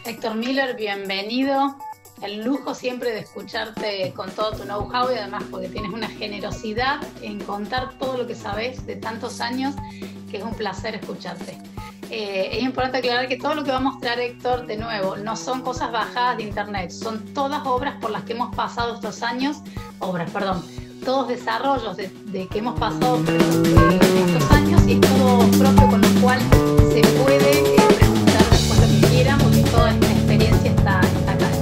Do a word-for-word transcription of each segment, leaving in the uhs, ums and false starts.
Héctor Miller, bienvenido. El lujo siempre de escucharte con todo tu know-how y además porque tienes una generosidad en contar todo lo que sabes de tantos años, que es un placer escucharte. Eh, es importante aclarar que todo lo que va a mostrar Héctor, de nuevo, no son cosas bajadas de internet, son todas obras por las que hemos pasado estos años, obras, perdón, todos desarrollos de, de que hemos pasado por estos, eh, estos años, y es todo propio, con lo cual se puede eh, preguntar después lo que quieran, porque toda esta experiencia está, está acá.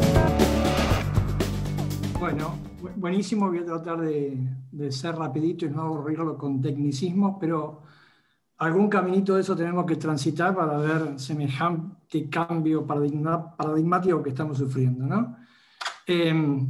Bueno, buenísimo. Voy a tratar de, de ser rapidito y no aburrirlo con tecnicismos, pero algún caminito de eso tenemos que transitar para ver semejante cambio paradigma, paradigmático que estamos sufriendo, ¿no? Eh,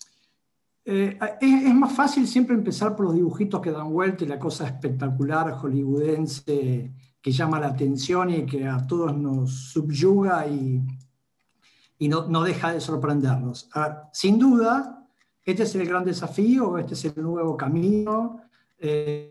eh, es, es más fácil siempre empezar por los dibujitos que dan vuelta y la cosa espectacular hollywoodense que llama la atención y que a todos nos subyuga y, y no, no deja de sorprendernos. A ver, sin duda, este es el gran desafío, este es el nuevo camino. Eh,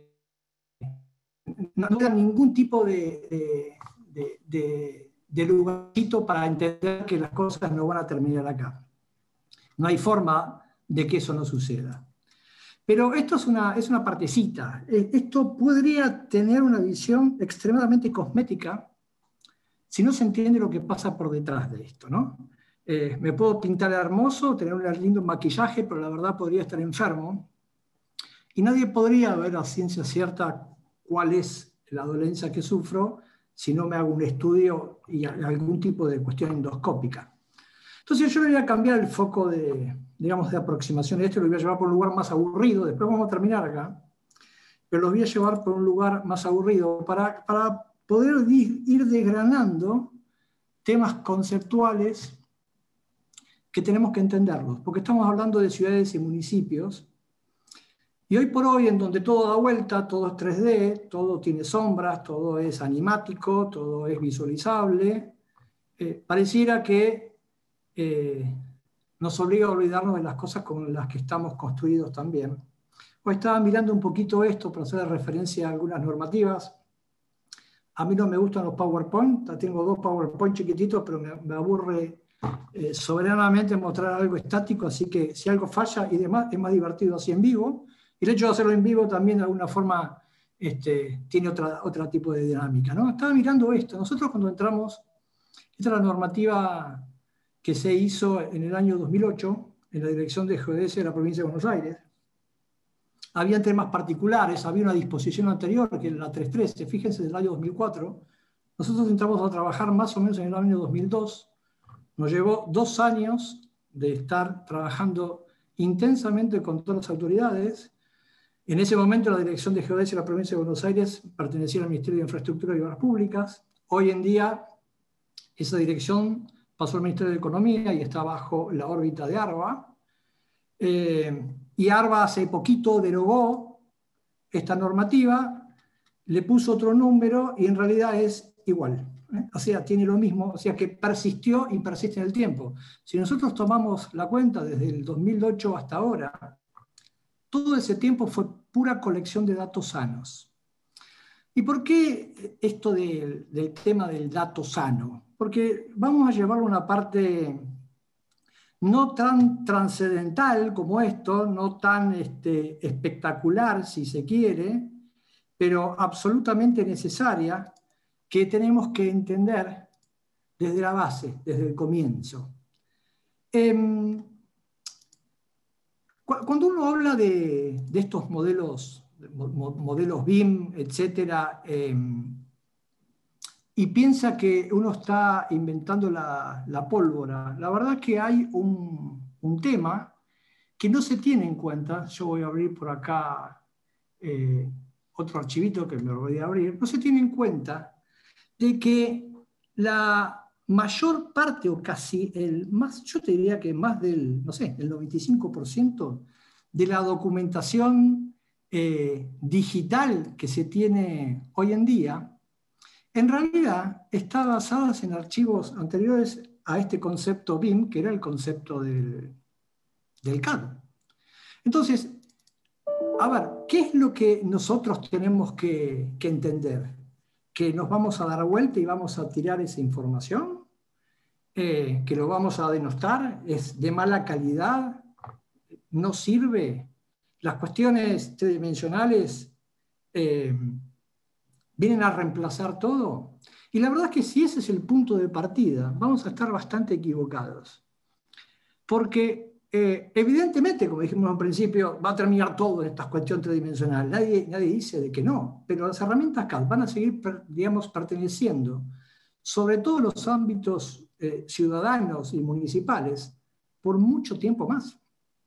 No, no da ningún tipo de, de, de, de, de lugarcito para entender que las cosas no van a terminar acá. No hay forma de que eso no suceda. Pero esto es una, es una partecita. Esto podría tener una visión extremadamente cosmética si no se entiende lo que pasa por detrás de esto, ¿no? Eh, me puedo pintar hermoso, tener un lindo maquillaje, pero la verdad podría estar enfermo. Y nadie podría ver a ciencia cierta cuál es la dolencia que sufro si no me hago un estudio y algún tipo de cuestión endoscópica. Entonces yo le voy a cambiar el foco de, digamos, de aproximación de esto, lo voy a llevar por un lugar más aburrido, después vamos a terminar acá, pero los voy a llevar por un lugar más aburrido para, para poder ir desgranando temas conceptuales que tenemos que entenderlos, porque estamos hablando de ciudades y municipios. Y hoy por hoy, en donde todo da vuelta, todo es tres D, todo tiene sombras, todo es animático, todo es visualizable, eh, pareciera que eh, nos obliga a olvidarnos de las cosas con las que estamos construidos también. Hoy estaba mirando un poquito esto para hacer referencia a algunas normativas. A mí no me gustan los PowerPoint, tengo dos PowerPoint chiquititos, pero me, me aburre eh, soberanamente mostrar algo estático, así que si algo falla y demás, es más divertido así en vivo. Y el hecho de hacerlo en vivo también de alguna forma este, tiene otra, otro tipo de dinámica, ¿no? Estaba mirando esto. Nosotros cuando entramos, esta es la normativa que se hizo en el año dos mil ocho en la Dirección de Geodesia de la Provincia de Buenos Aires. Había temas particulares, había una disposición anterior que era la trescientos trece, fíjense, del año dos mil cuatro. Nosotros entramos a trabajar más o menos en el año dos mil dos. Nos llevó dos años de estar trabajando intensamente con todas las autoridades. En ese momento la Dirección de Geodesia de la Provincia de Buenos Aires pertenecía al Ministerio de Infraestructura y Obras Públicas. Hoy en día esa dirección pasó al Ministerio de Economía y está bajo la órbita de ARBA. Eh, y ARBA hace poquito derogó esta normativa, le puso otro número y en realidad es igual. ¿eh? O sea, tiene lo mismo, o sea que persistió y persiste en el tiempo. Si nosotros tomamos la cuenta desde el dos mil ocho hasta ahora, todo ese tiempo fue pura colección de datos sanos. ¿Y por qué esto del, del tema del dato sano? Porque vamos a llevarlo a una parte no tan trascendental como esto, no tan este, espectacular si se quiere, pero absolutamente necesaria, que tenemos que entender desde la base, desde el comienzo. Eh, Cuando uno habla de, de estos modelos, modelos B I M, etcétera, eh, y piensa que uno está inventando la, la pólvora, la verdad es que hay un, un tema que no se tiene en cuenta. Yo voy a abrir por acá eh, otro archivito que me lo voy a abrir. No se tiene en cuenta de que la mayor parte, o casi el más, yo te diría que más del, no sé, el noventa y cinco por ciento de la documentación eh, digital que se tiene hoy en día, en realidad está basada en archivos anteriores a este concepto B I M, que era el concepto del, del C A D. Entonces, a ver, ¿qué es lo que nosotros tenemos que, que entender? ¿Que nos vamos a dar vuelta y vamos a tirar esa información? eh, que lo vamos a denostar, es de mala calidad, no sirve. Las cuestiones tridimensionales eh, vienen a reemplazar todo. Y la verdad es que si ese es el punto de partida, vamos a estar bastante equivocados. Porque eh, evidentemente, como dijimos al principio, va a terminar todo en esta cuestión tridimensional. Nadie, nadie dice de que no, pero las herramientas C A D van a seguir, digamos, perteneciendo, sobre todo en los ámbitos eh, ciudadanos y municipales, por mucho tiempo más.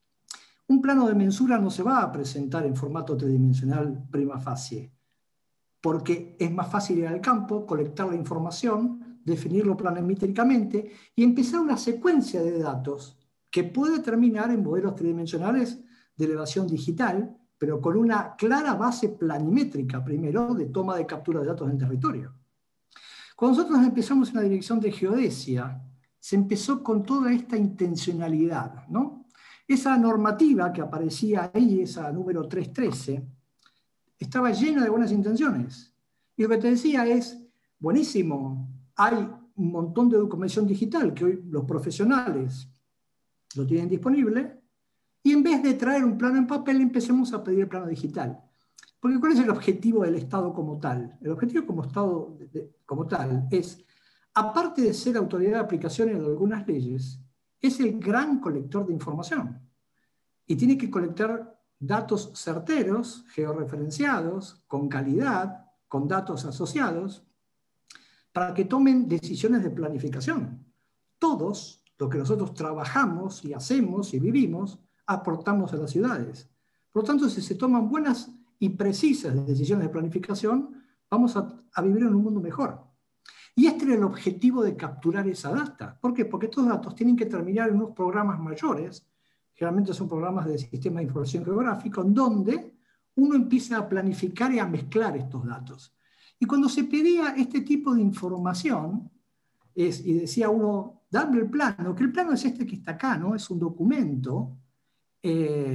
Un plano de mensura no se va a presentar en formato tridimensional prima facie, porque es más fácil ir al campo, colectar la información, definirlo planimétricamente y empezar una secuencia de datos que puede terminar en modelos tridimensionales de elevación digital, pero con una clara base planimétrica primero de toma de captura de datos en territorio. Cuando nosotros empezamos en la dirección de geodesia, se empezó con toda esta intencionalidad, ¿no? Esa normativa que aparecía ahí, esa número trescientos trece, estaba llena de buenas intenciones. Y lo que te decía es, buenísimo, hay un montón de documentación digital que hoy los profesionales lo tienen disponible, y en vez de traer un plano en papel, empecemos a pedir el plano digital. Porque ¿cuál es el objetivo del Estado como tal? El objetivo como Estado de, de, como tal es, aparte de ser autoridad de aplicación en algunas leyes, es el gran colector de información. Y tiene que colectar datos certeros, georreferenciados, con calidad, con datos asociados, para que tomen decisiones de planificación. Todos, lo que nosotros trabajamos y hacemos y vivimos, aportamos a las ciudades. Por lo tanto, si se toman buenas y precisas decisiones de planificación, vamos a, a vivir en un mundo mejor. Y este era el objetivo de capturar esa data. ¿Por qué? Porque estos datos tienen que terminar en unos programas mayores, generalmente son programas de sistema de información geográfico, en donde uno empieza a planificar y a mezclar estos datos. Y cuando se pedía este tipo de información, es, y decía uno, dame el plano, que el plano es este que está acá, ¿no? Es un documento eh,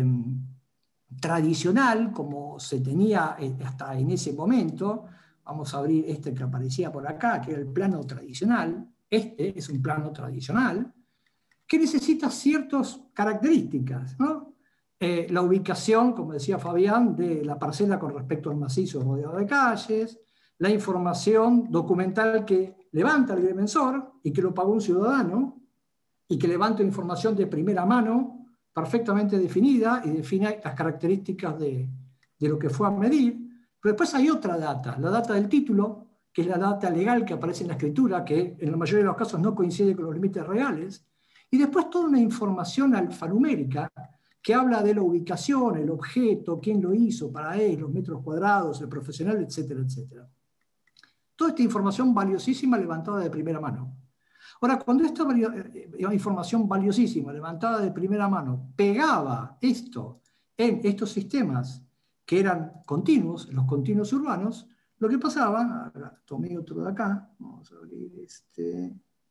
tradicional, como se tenía hasta en ese momento. Vamos a abrir este que aparecía por acá, que era el plano tradicional. Este es un plano tradicional, que necesita ciertas características, ¿no? Eh, la ubicación, como decía Fabián, de la parcela con respecto al macizo rodeado de calles, la información documental que levanta el agrimensor y que lo pagó un ciudadano, y que levanta información de primera mano, perfectamente definida, y define las características de, de lo que fue a medir. Pero después hay otra data, la data del título, que es la data legal que aparece en la escritura, que en la mayoría de los casos no coincide con los límites reales, y después toda una información alfanumérica que habla de la ubicación, el objeto, quién lo hizo, para él, los metros cuadrados, el profesional, etcétera, etcétera. Toda esta información valiosísima levantada de primera mano. Ahora, cuando esta información valiosísima levantada de primera mano pegaba esto en estos sistemas que eran continuos, los continuos urbanos, lo que pasaba, tomé otro de acá, vamos a abrir este,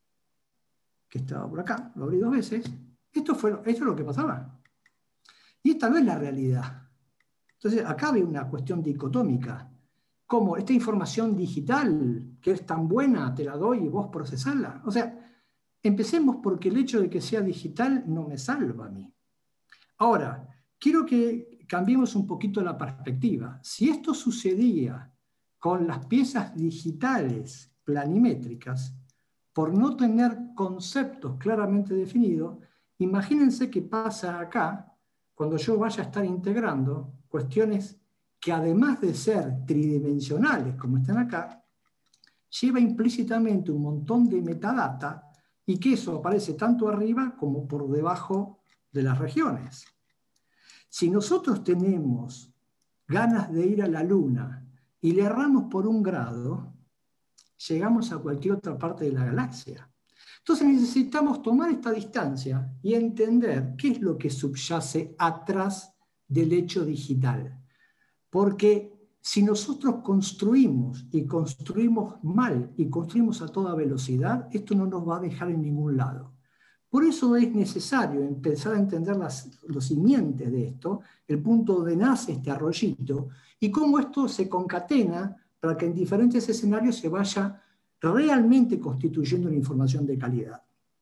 que estaba por acá, lo abrí dos veces, esto, fue, esto es lo que pasaba. Y esta no es la realidad. Entonces, acá hay una cuestión dicotómica. Como esta información digital, que es tan buena, te la doy y vos procesala. O sea, empecemos porque el hecho de que sea digital no me salva a mí. Ahora, quiero que cambiemos un poquito la perspectiva. Si esto sucedía con las piezas digitales planimétricas, por no tener conceptos claramente definidos, imagínense qué pasa acá cuando yo vaya a estar integrando cuestiones que además de ser tridimensionales, como están acá, lleva implícitamente un montón de metadata y que eso aparece tanto arriba como por debajo de las regiones. Si nosotros tenemos ganas de ir a la Luna y le erramos por un grado, llegamos a cualquier otra parte de la galaxia. Entonces necesitamos tomar esta distancia y entender qué es lo que subyace atrás del hecho digital. Porque si nosotros construimos y construimos mal y construimos a toda velocidad, esto no nos va a dejar en ningún lado. Por eso es necesario empezar a entender las, los simientes de esto, el punto donde nace este arroyito, y cómo esto se concatena para que en diferentes escenarios se vaya realmente constituyendo una información de calidad.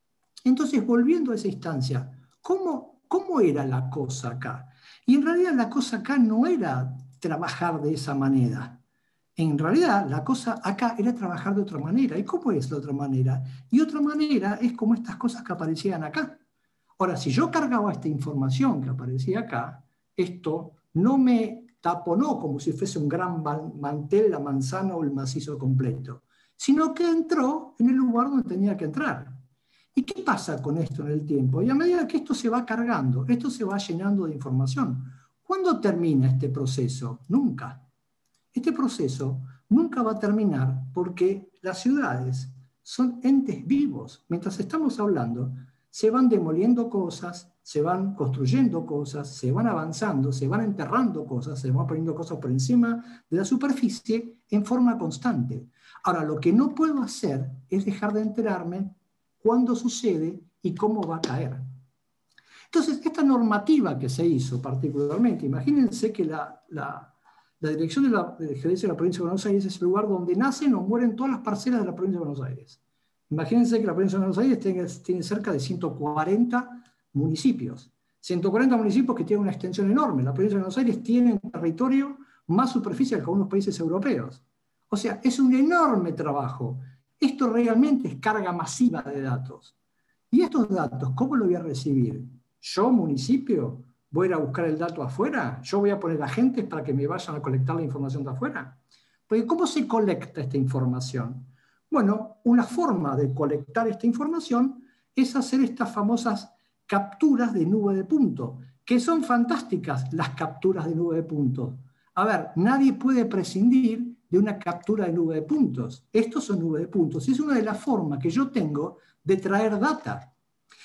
Entonces, volviendo a esa instancia, ¿cómo, cómo era la cosa acá? Y en realidad la cosa acá no era trabajar de esa manera. En realidad la cosa acá era trabajar de otra manera. ¿Y cómo es la otra manera? Y otra manera es como estas cosas que aparecían acá. Ahora, si yo cargaba esta información que aparecía acá, esto no me taponó como si fuese un gran mantel, la manzana o el macizo completo, sino que entró en el lugar donde tenía que entrar. ¿Y qué pasa con esto en el tiempo? Y a medida que esto se va cargando, esto se va llenando de información. ¿Cuándo termina este proceso? Nunca. Este proceso nunca va a terminar porque las ciudades son entes vivos. Mientras estamos hablando, se van demoliendo cosas, se van construyendo cosas, se van avanzando, se van enterrando cosas, se van poniendo cosas por encima de la superficie en forma constante. Ahora, lo que no puedo hacer es dejar de enterarme cuándo sucede y cómo va a caer. Entonces, esta normativa que se hizo particularmente, imagínense que la, la, la dirección de la de gerencia de la provincia de Buenos Aires es el lugar donde nacen o mueren todas las parcelas de la provincia de Buenos Aires. Imagínense que la provincia de Buenos Aires tiene, tiene cerca de ciento cuarenta municipios. ciento cuarenta municipios que tienen una extensión enorme. La provincia de Buenos Aires tiene un territorio más superficial que algunos países europeos. O sea, es un enorme trabajo. Esto realmente es carga masiva de datos. ¿Y estos datos cómo los voy a recibir? ¿Yo, municipio, voy a ir a buscar el dato afuera? ¿Yo voy a poner agentes para que me vayan a colectar la información de afuera? Porque ¿cómo se colecta esta información? Bueno, una forma de colectar esta información es hacer estas famosas capturas de nube de puntos, que son fantásticas las capturas de nube de puntos. A ver, nadie puede prescindir de una captura de nube de puntos. Estos son nube de puntos. Es una de las formas que yo tengo de traer data.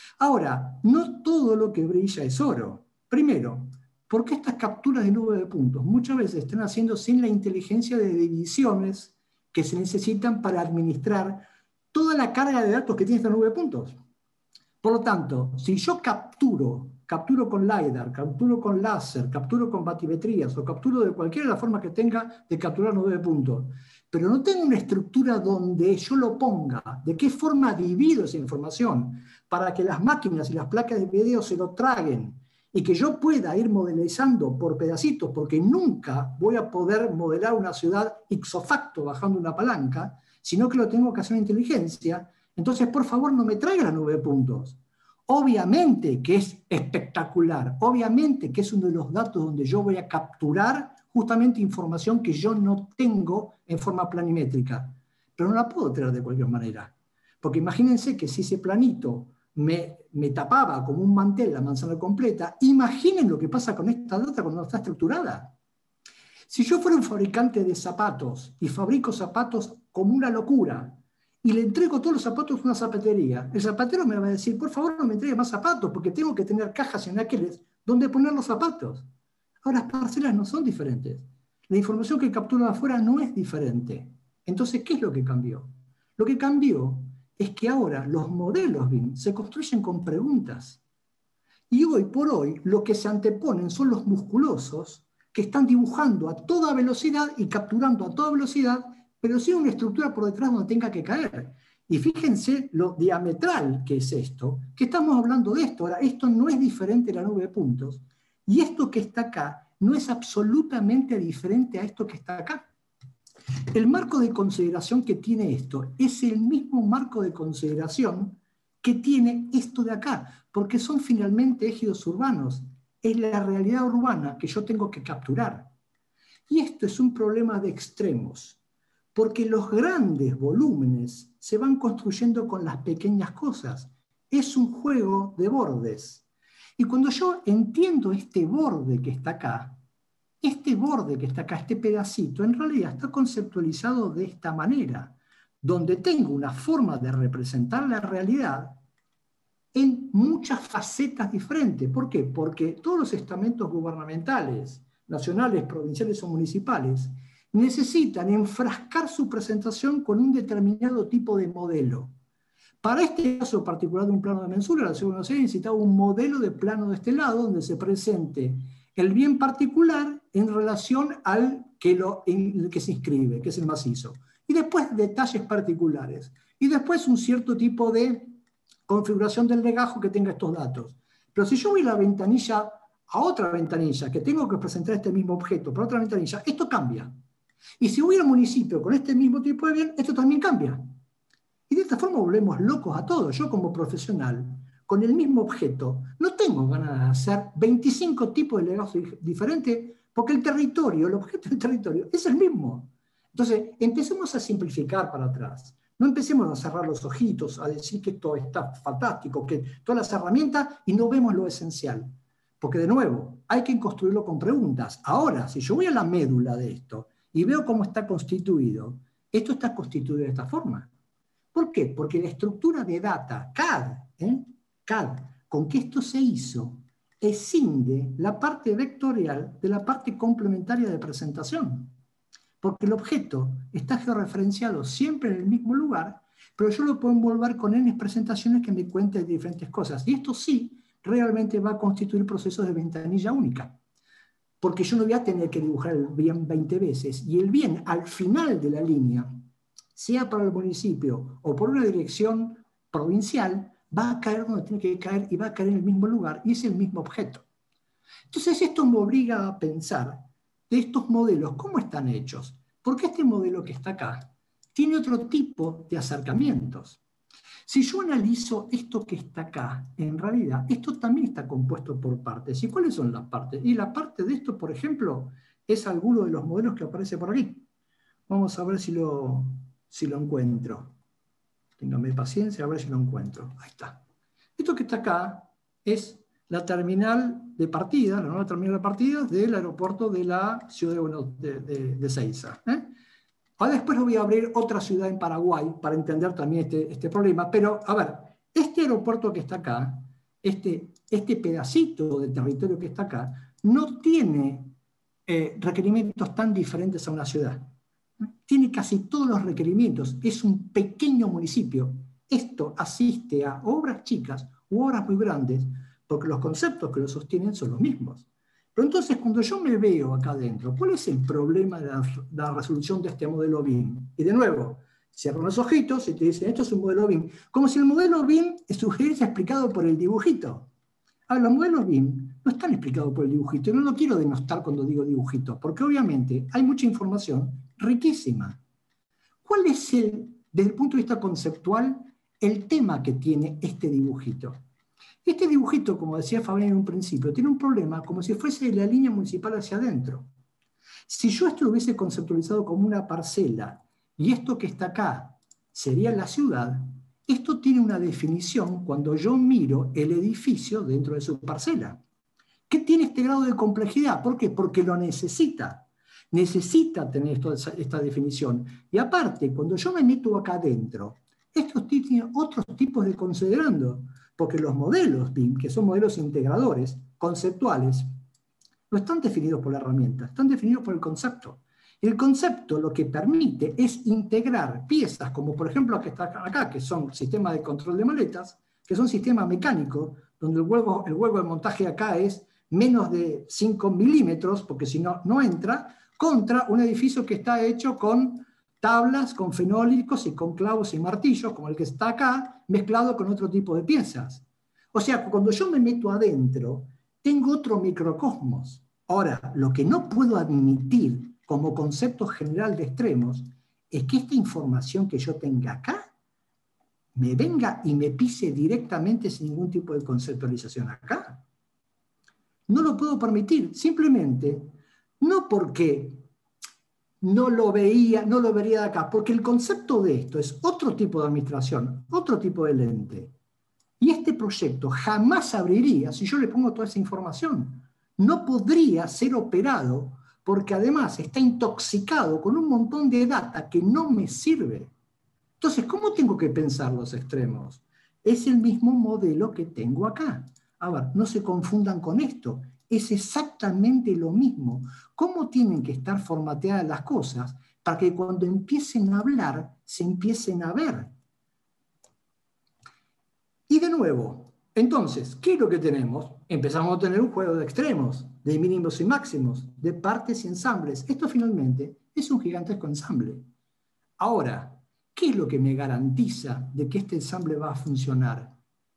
Ahora, no todo lo que brilla es oro. Primero, porque estas capturas de nube de puntos muchas veces están haciendo sin la inteligencia de divisiones que se necesitan para administrar toda la carga de datos que tiene esta nube de puntos. Por lo tanto, si yo capturo, capturo con LiDAR, capturo con láser, capturo con batimetrías o capturo de cualquiera de las formas que tenga de capturar nube de puntos, pero no tengo una estructura donde yo lo ponga, de qué forma divido esa información para que las máquinas y las placas de video se lo traguen y que yo pueda ir modelizando por pedacitos, porque nunca voy a poder modelar una ciudad ipso facto bajando una palanca, sino que lo tengo que hacer en inteligencia. Entonces, por favor, no me traiga la nube de puntos. Obviamente que es espectacular, obviamente que es uno de los datos donde yo voy a capturar justamente información que yo no tengo en forma planimétrica, pero no la puedo traer de cualquier manera. Porque imagínense que si ese planito me, me tapaba como un mantel la manzana completa, imaginen lo que pasa con esta data cuando no está estructurada. Si yo fuera un fabricante de zapatos y fabrico zapatos como una locura, y le entrego todos los zapatos a una zapatería, el zapatero me va a decir, por favor no me entregue más zapatos, porque tengo que tener cajas en aquellos donde poner los zapatos. Ahora, las parcelas no son diferentes. La información que captura de afuera no es diferente. Entonces, ¿qué es lo que cambió? Lo que cambió es que ahora los modelos B I M se construyen con preguntas. Y hoy por hoy lo que se anteponen son los musculosos que están dibujando a toda velocidad y capturando a toda velocidad, pero sin una estructura por detrás donde tenga que caer. Y fíjense lo diametral que es esto, que estamos hablando de esto. Ahora, esto no es diferente a la nube de puntos, y esto que está acá no es absolutamente diferente a esto que está acá. El marco de consideración que tiene esto es el mismo marco de consideración que tiene esto de acá, porque son finalmente ejidos urbanos. Es la realidad urbana que yo tengo que capturar. Y esto es un problema de extremos, porque los grandes volúmenes se van construyendo con las pequeñas cosas. Es un juego de bordes. Y cuando yo entiendo este borde que está acá, este borde que está acá, este pedacito, en realidad está conceptualizado de esta manera, donde tengo una forma de representar la realidad en muchas facetas diferentes. ¿Por qué? Porque todos los estamentos gubernamentales, nacionales, provinciales o municipales, necesitan enfrascar su presentación con un determinado tipo de modelo. Para este caso particular de un plano de mensura, la Ciudad de Buenos Aires necesitaba un modelo de plano de este lado donde se presente el bien particular en relación al que, lo, en el que se inscribe, que es el macizo. Y después detalles particulares. Y después un cierto tipo de configuración del legajo que tenga estos datos. Pero si yo voy a la ventanilla, a otra ventanilla, que tengo que presentar este mismo objeto para otra ventanilla, esto cambia. Y si voy al municipio con este mismo tipo de bien, esto también cambia. Y de esta forma volvemos locos a todos. Yo como profesional, con el mismo objeto, no tengo ganas de hacer veinticinco tipos de legajos diferentes, porque el territorio, el objeto del territorio, es el mismo. Entonces, empecemos a simplificar para atrás. No empecemos a cerrar los ojitos, a decir que esto está fantástico, que todas las herramientas, y no vemos lo esencial. Porque, de nuevo, hay que construirlo con preguntas. Ahora, si yo voy a la médula de esto y veo cómo está constituido, esto está constituido de esta forma. ¿Por qué? Porque la estructura de data, C A D, ¿eh? C A D, con que esto se hizo, escinde la parte vectorial de la parte complementaria de presentación. Porque el objeto está georreferenciado siempre en el mismo lugar, pero yo lo puedo envolver con N presentaciones que me cuenten diferentes cosas. Y esto sí, realmente va a constituir procesos de ventanilla única. Porque yo no voy a tener que dibujar el bien veinte veces. Y el bien al final de la línea, sea para el municipio o por una dirección provincial, va a caer donde tiene que caer y va a caer en el mismo lugar y es el mismo objeto. Entonces esto me obliga a pensar de estos modelos, ¿cómo están hechos? Porque este modelo que está acá tiene otro tipo de acercamientos. Si yo analizo esto que está acá, en realidad, esto también está compuesto por partes. ¿Y cuáles son las partes? Y la parte de esto, por ejemplo, es alguno de los modelos que aparece por aquí. Vamos a ver si lo, si lo encuentro. Téngame paciencia, a ver si lo encuentro. Ahí está. Esto que está acá es la terminal de partida, la nueva terminal de partida del aeropuerto de la ciudad de, de, de Ezeiza. ¿eh? Ahora después lo voy a abrir otra ciudad en Paraguay para entender también este, este problema. Pero, a ver, este aeropuerto que está acá, este, este pedacito de territorio que está acá, no tiene eh, requerimientos tan diferentes a una ciudad. Tiene casi todos los requerimientos. Es un pequeño municipio. Esto asiste a obras chicas u obras muy grandes, porque los conceptos que lo sostienen son los mismos. Pero entonces, cuando yo me veo acá adentro, ¿cuál es el problema de la, de la resolución de este modelo B I M? Y de nuevo, cierran los ojitos y te dicen, esto es un modelo B I M. Como si el modelo B I M estuviese explicado por el dibujito. Ahora, los modelos B I M no están explicados por el dibujito. Y no lo quiero denostar cuando digo dibujito, porque obviamente hay mucha información riquísima. ¿Cuál es, el, desde el punto de vista conceptual, el tema que tiene este dibujito? Este dibujito, como decía Fabián en un principio, tiene un problema como si fuese la línea municipal hacia adentro. Si yo esto lo hubiese conceptualizado como una parcela, y esto que está acá sería la ciudad, esto tiene una definición cuando yo miro el edificio dentro de su parcela. ¿Qué tiene este grado de complejidad? ¿Por qué? Porque lo necesita. Necesita tener esto, esta definición. Y aparte, cuando yo me meto acá adentro, estos tienen otros tipos de considerando, porque los modelos B I M, que son modelos integradores, conceptuales, no están definidos por la herramienta, están definidos por el concepto. El concepto lo que permite es integrar piezas, como por ejemplo la que está acá, que son sistemas de control de maletas, que son sistemas mecánicos, donde el hueco, el hueco de montaje acá es menos de cinco milímetros, porque si no, no entra, contra un edificio que está hecho con tablas, con fenólicos y con clavos y martillos, como el que está acá, mezclado con otro tipo de piezas. O sea, cuando yo me meto adentro, tengo otro microcosmos. Ahora, lo que no puedo admitir como concepto general de extremos es que esta información que yo tenga acá me venga y me pise directamente sin ningún tipo de conceptualización acá. No lo puedo permitir, simplemente, no porque no lo veía, no lo vería de acá, porque el concepto de esto es otro tipo de administración, otro tipo de lente. Y este proyecto jamás abriría si yo le pongo toda esa información. No podría ser operado porque además está intoxicado con un montón de data que no me sirve. Entonces, ¿cómo tengo que pensar los extremos? Es el mismo modelo que tengo acá. A ver, no se confundan con esto. Es exactamente lo mismo. ¿Cómo tienen que estar formateadas las cosas para que cuando empiecen a hablar, se empiecen a ver? Y de nuevo, entonces, ¿qué es lo que tenemos? Empezamos a tener un juego de extremos, de mínimos y máximos, de partes y ensambles. Esto finalmente es un gigantesco ensamble. Ahora, ¿qué es lo que me garantiza de que este ensamble va a funcionar?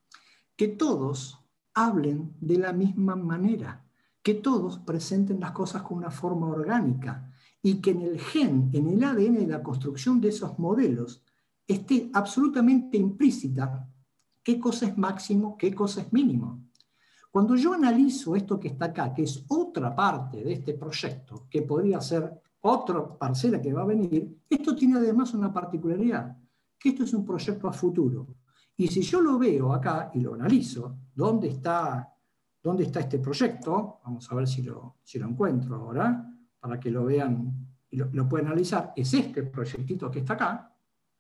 que todos hablen de la misma manera, que todos presenten las cosas con una forma orgánica y que en el gen, en el A D N de la construcción de esos modelos, esté absolutamente implícita qué cosa es máximo, qué cosa es mínimo. Cuando yo analizo esto que está acá, que es otra parte de este proyecto, que podría ser otra parcela que va a venir, esto tiene además una particularidad, que esto es un proyecto a futuro. Y si yo lo veo acá y lo analizo, ¿dónde está, dónde está este proyecto? Vamos a ver si lo, si lo encuentro ahora, para que lo vean y lo, lo puedan analizar. Es este proyectito que está acá.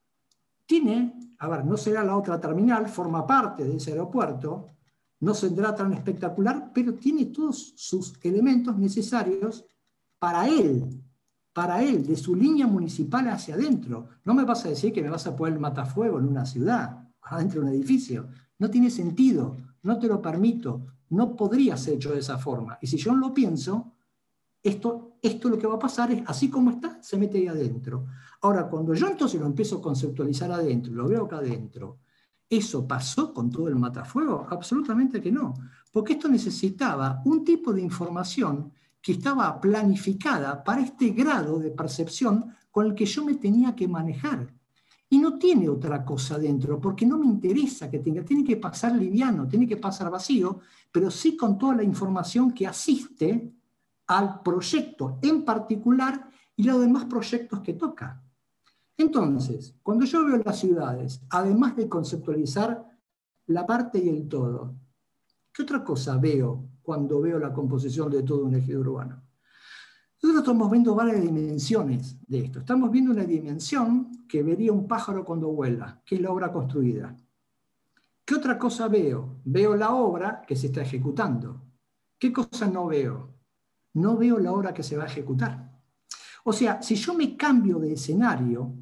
Tiene, a ver, no será la otra terminal, forma parte de ese aeropuerto, no será tan espectacular, pero tiene todos sus elementos necesarios para él, para él, de su línea municipal hacia adentro. No me vas a decir que me vas a poner el matafuego en una ciudad, adentro de un edificio. No tiene sentido, no te lo permito, no podría ser hecho de esa forma. Y si yo no lo pienso, esto, esto lo que va a pasar es, así como está, se mete ahí adentro. Ahora, cuando yo entonces lo empiezo a conceptualizar adentro, lo veo acá adentro, ¿eso pasó con todo el matafuego? Absolutamente que no, porque esto necesitaba un tipo de información que estaba planificada para este grado de percepción con el que yo me tenía que manejar. Y no tiene otra cosa dentro, porque no me interesa que tenga, tiene que pasar liviano, tiene que pasar vacío, pero sí con toda la información que asiste al proyecto en particular y los demás proyectos que toca. Entonces, cuando yo veo las ciudades, además de conceptualizar la parte y el todo, ¿qué otra cosa veo cuando veo la composición de todo un ejido urbano? Nosotros estamos viendo varias dimensiones de esto. Estamos viendo una dimensión que vería un pájaro cuando vuela, que es la obra construida. ¿Qué otra cosa veo? Veo la obra que se está ejecutando. ¿Qué cosa no veo? No veo la obra que se va a ejecutar. O sea, si yo me cambio de escenario,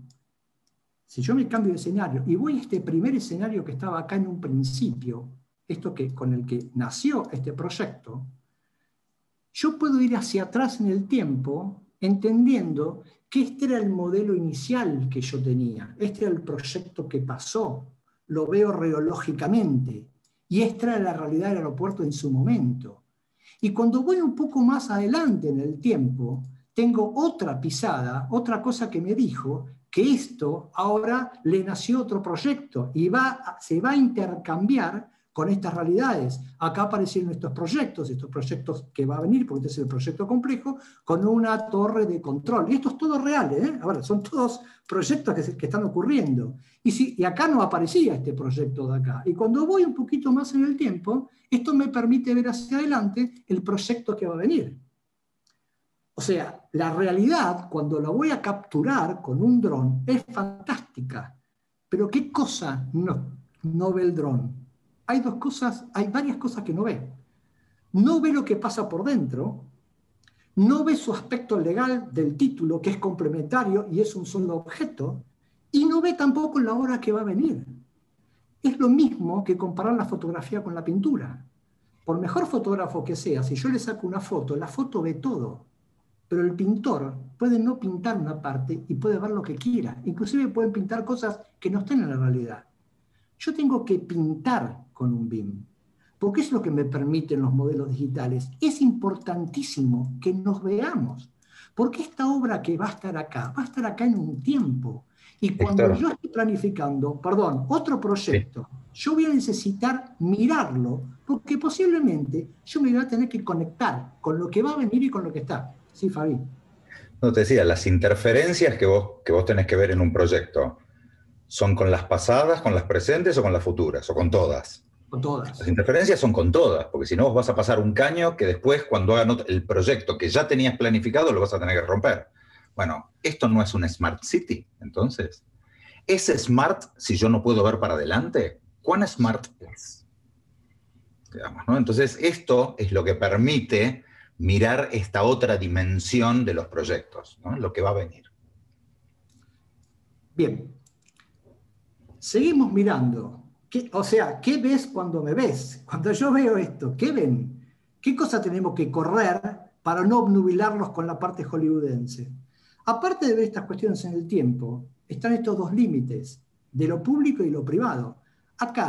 si yo me cambio de escenario y voy a este primer escenario que estaba acá en un principio, esto que, con el que nació este proyecto, yo puedo ir hacia atrás en el tiempo entendiendo que este era el modelo inicial que yo tenía, este era el proyecto que pasó, lo veo reológicamente, y esta era la realidad del aeropuerto en su momento. Y cuando voy un poco más adelante en el tiempo, tengo otra pisada, otra cosa que me dijo, que esto ahora le nació otro proyecto y va, se va a intercambiar con estas realidades. Acá aparecieron estos proyectos, estos proyectos que va a venir, porque este es el proyecto complejo, con una torre de control. Y esto es todo real, ¿eh? Ahora, son todos proyectos que, se, que están ocurriendo. Y, si, y acá no aparecía este proyecto de acá. Y cuando voy un poquito más en el tiempo, esto me permite ver hacia adelante el proyecto que va a venir. O sea, la realidad, cuando la voy a capturar con un dron, es fantástica. Pero ¿qué cosa no, no ve el dron? Hay dos cosas, hay varias cosas que no ve. No ve lo que pasa por dentro, no ve su aspecto legal del título, que es complementario y es un solo objeto, y no ve tampoco la hora que va a venir. Es lo mismo que comparar la fotografía con la pintura. Por mejor fotógrafo que sea, si yo le saco una foto, la foto ve todo. Pero el pintor puede no pintar una parte y puede ver lo que quiera. Inclusive pueden pintar cosas que no están en la realidad. Yo tengo que pintar con un B I M, porque es lo que me permiten los modelos digitales. Es importantísimo que nos veamos, porque esta obra que va a estar acá, va a estar acá en un tiempo. Y cuando Héctor, yo estoy planificando, perdón, otro proyecto, sí, yo voy a necesitar mirarlo, porque posiblemente yo me voy a tener que conectar con lo que va a venir y con lo que está. Sí, Fabi. No, te decía, las interferencias que vos, que vos tenés que ver en un proyecto, ¿son con las pasadas, con las presentes o con las futuras? ¿O con todas? Con todas. Las interferencias son con todas, porque si no vos vas a pasar un caño que después, cuando hagan el proyecto que ya tenías planificado, lo vas a tener que romper. Bueno, esto no es una Smart City, entonces. ¿Es smart si yo no puedo ver para adelante? ¿Cuán smart es? Digamos, ¿no? Entonces, esto es lo que permite mirar esta otra dimensión de los proyectos, ¿no? Lo que va a venir. Bien. Seguimos mirando. ¿Qué, o sea, ¿qué ves cuando me ves? Cuando yo veo esto, ¿qué ven? ¿Qué cosa tenemos que correr para no obnubilarlos con la parte hollywoodense? Aparte de ver estas cuestiones en el tiempo, están estos dos límites, de lo público y lo privado. Acá,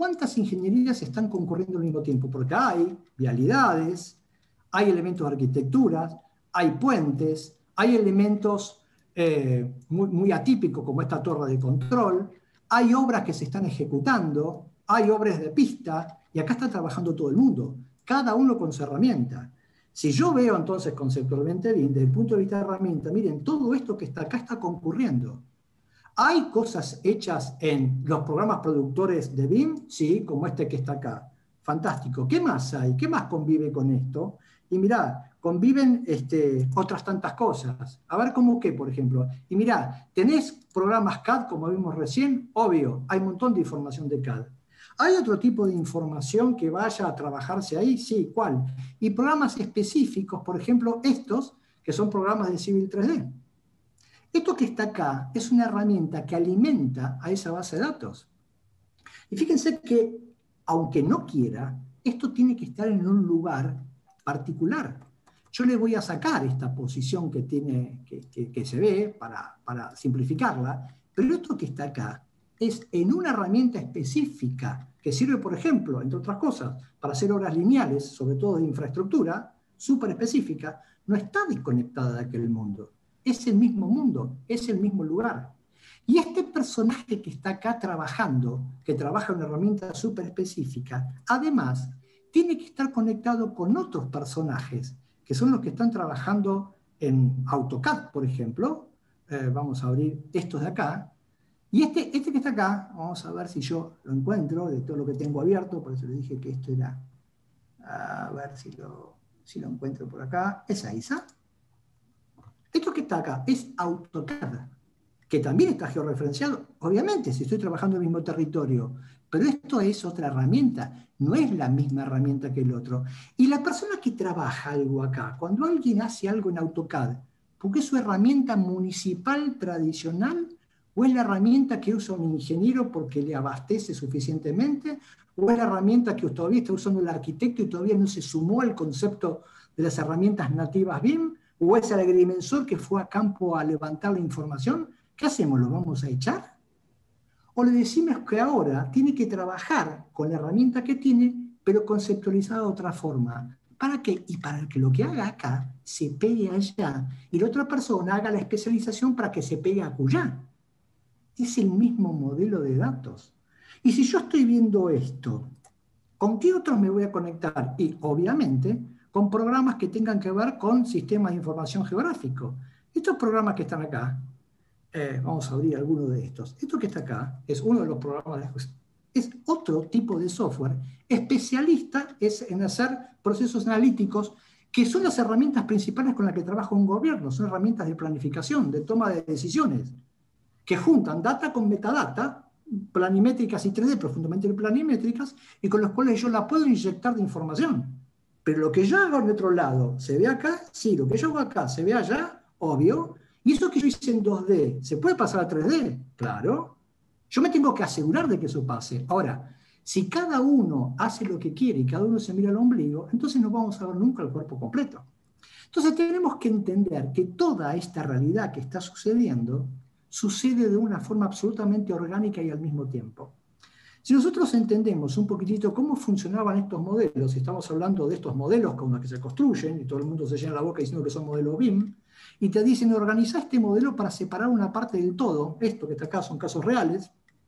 ¿cuántas ingenierías están concurriendo al mismo tiempo? Porque hay vialidades, hay elementos de arquitectura, hay puentes, hay elementos eh, muy, muy atípicos como esta torre de control, hay obras que se están ejecutando, hay obras de pista, y acá está trabajando todo el mundo, cada uno con su herramienta. Si yo veo entonces conceptualmente bien, desde el punto de vista de herramienta, miren, todo esto que está acá está concurriendo. ¿Hay cosas hechas en los programas productores de B I M? Sí, como este que está acá. Fantástico. ¿Qué más hay? ¿Qué más convive con esto? Y mirá, conviven este, otras tantas cosas. A ver, ¿cómo qué, por ejemplo? Y mirá, ¿tenés programas C A D como vimos recién? Obvio, hay un montón de información de C A D. ¿Hay otro tipo de información que vaya a trabajarse ahí? Sí, ¿cuál? Y programas específicos, por ejemplo, estos, que son programas de Civil tres D. Esto que está acá es una herramienta que alimenta a esa base de datos. Y fíjense que, aunque no quiera, esto tiene que estar en un lugar particular. Yo le voy a sacar esta posición que, tiene, que, que, que se ve para, para simplificarla, pero esto que está acá es en una herramienta específica que sirve, por ejemplo, entre otras cosas, para hacer obras lineales, sobre todo de infraestructura, súper específica, no está desconectada de aquel mundo. Es el mismo mundo, es el mismo lugar. Y este personaje que está acá trabajando, que trabaja en una herramienta súper específica, además, tiene que estar conectado con otros personajes, que son los que están trabajando en AutoCAD, por ejemplo. Eh, vamos a abrir estos de acá. Y este, este que está acá, vamos a ver si yo lo encuentro, de todo lo que tengo abierto, por eso le dije que esto era, a ver si lo, si lo encuentro por acá, es A I S A. Esto que está acá es AutoCAD, que también está georreferenciado, obviamente, si estoy trabajando en el mismo territorio, pero esto es otra herramienta, no es la misma herramienta que el otro. Y la persona que trabaja algo acá, cuando alguien hace algo en AutoCAD, ¿porque es su herramienta municipal tradicional? ¿O es la herramienta que usa un ingeniero porque le abastece suficientemente? ¿O es la herramienta que todavía está usando el arquitecto y todavía no se sumó al concepto de las herramientas nativas B I M? ¿O es el agrimensor que fue a campo a levantar la información? ¿Qué hacemos? ¿Lo vamos a echar? ¿O le decimos que ahora tiene que trabajar con la herramienta que tiene, pero conceptualizada de otra forma? ¿Para qué? Y para que lo que haga acá se pegue allá y la otra persona haga la especialización para que se pegue acullá. Es el mismo modelo de datos. Y si yo estoy viendo esto, ¿con qué otros me voy a conectar? Y obviamente con programas que tengan que ver con sistemas de información geográfico. Estos programas que están acá, eh, vamos a abrir alguno de estos. Esto que está acá es uno de los programas, de, es otro tipo de software especialista es en hacer procesos analíticos, que son las herramientas principales con las que trabaja un gobierno, son herramientas de planificación, de toma de decisiones, que juntan data con metadata, planimétricas y tres D, pero fundamentalmente planimétricas, y con los cuales yo la puedo inyectar de información. Pero lo que yo hago en otro lado, ¿se ve acá? Sí. Lo que yo hago acá, ¿se ve allá? Obvio. ¿Y eso que yo hice en dos D, se puede pasar a tres D? Claro. Yo me tengo que asegurar de que eso pase. Ahora, si cada uno hace lo que quiere y cada uno se mira al ombligo, entonces no vamos a ver nunca el cuerpo completo. Entonces tenemos que entender que toda esta realidad que está sucediendo sucede de una forma absolutamente orgánica y al mismo tiempo. Si nosotros entendemos un poquitito cómo funcionaban estos modelos, y estamos hablando de estos modelos con los que se construyen, y todo el mundo se llena la boca diciendo que son modelos B I M, y te dicen, organiza este modelo para separar una parte del todo, esto que está acá son casos reales,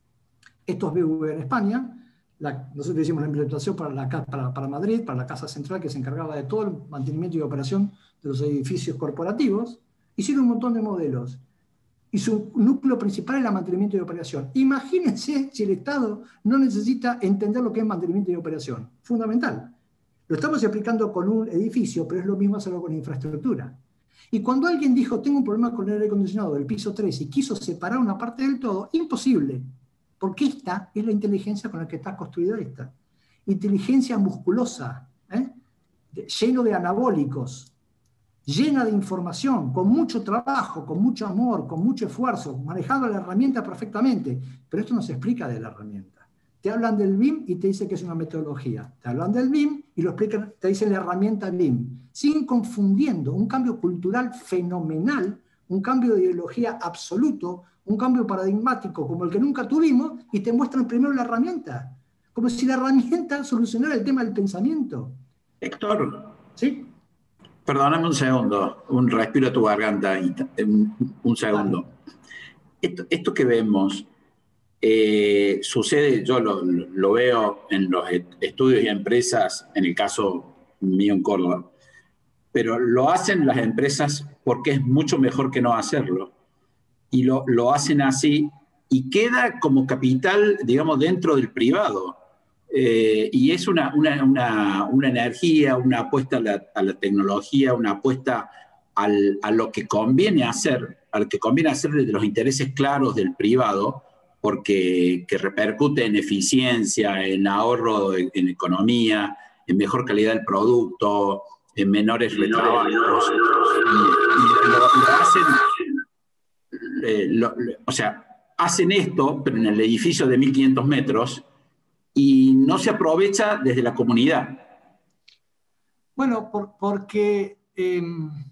esto es B V en España, la, nosotros hicimos la implementación para, la, para, para Madrid, para la Casa Central que se encargaba de todo el mantenimiento y operación de los edificios corporativos, hicieron un montón de modelos. Y su núcleo principal es el mantenimiento y operación. Imagínense si el Estado no necesita entender lo que es mantenimiento y operación. Fundamental. Lo estamos explicando con un edificio, pero es lo mismo hacerlo con infraestructura. Y cuando alguien dijo, tengo un problema con el aire acondicionado del piso tres y quiso separar una parte del todo, imposible. Porque esta es la inteligencia con la que está construida esta. Inteligencia musculosa, ¿eh? lleno de anabólicos, llena de información, con mucho trabajo, con mucho amor, con mucho esfuerzo, manejando la herramienta perfectamente. Pero esto no se explica de la herramienta. Te hablan del B I M y te dicen que es una metodología. Te hablan del B I M y lo explican, te dicen la herramienta B I M. Siguen confundiendo un cambio cultural fenomenal, un cambio de ideología absoluto, un cambio paradigmático como el que nunca tuvimos, y te muestran primero la herramienta. como si la herramienta solucionara el tema del pensamiento. Héctor, ¿Sí? perdóname un segundo, un respiro a tu garganta, un, un segundo. Esto, esto que vemos eh, sucede, yo lo, lo veo en los estudios y empresas, en el caso mío en Córdoba, pero lo hacen las empresas porque es mucho mejor que no hacerlo. Y lo, lo hacen así y queda como capital, digamos, dentro del privado. Eh, y es una, una, una, una energía, una apuesta a la, a la tecnología, una apuesta al, a lo que conviene hacer, a lo que conviene hacer desde los intereses claros del privado, porque que repercute en eficiencia, en ahorro, en, en economía, en mejor calidad del producto, en menores retrabajos. Y, y lo, lo hacen, eh, lo, lo, o sea, hacen esto, pero en el edificio de mil quinientos metros, y no se aprovecha desde la comunidad. Bueno, por, porque, eh,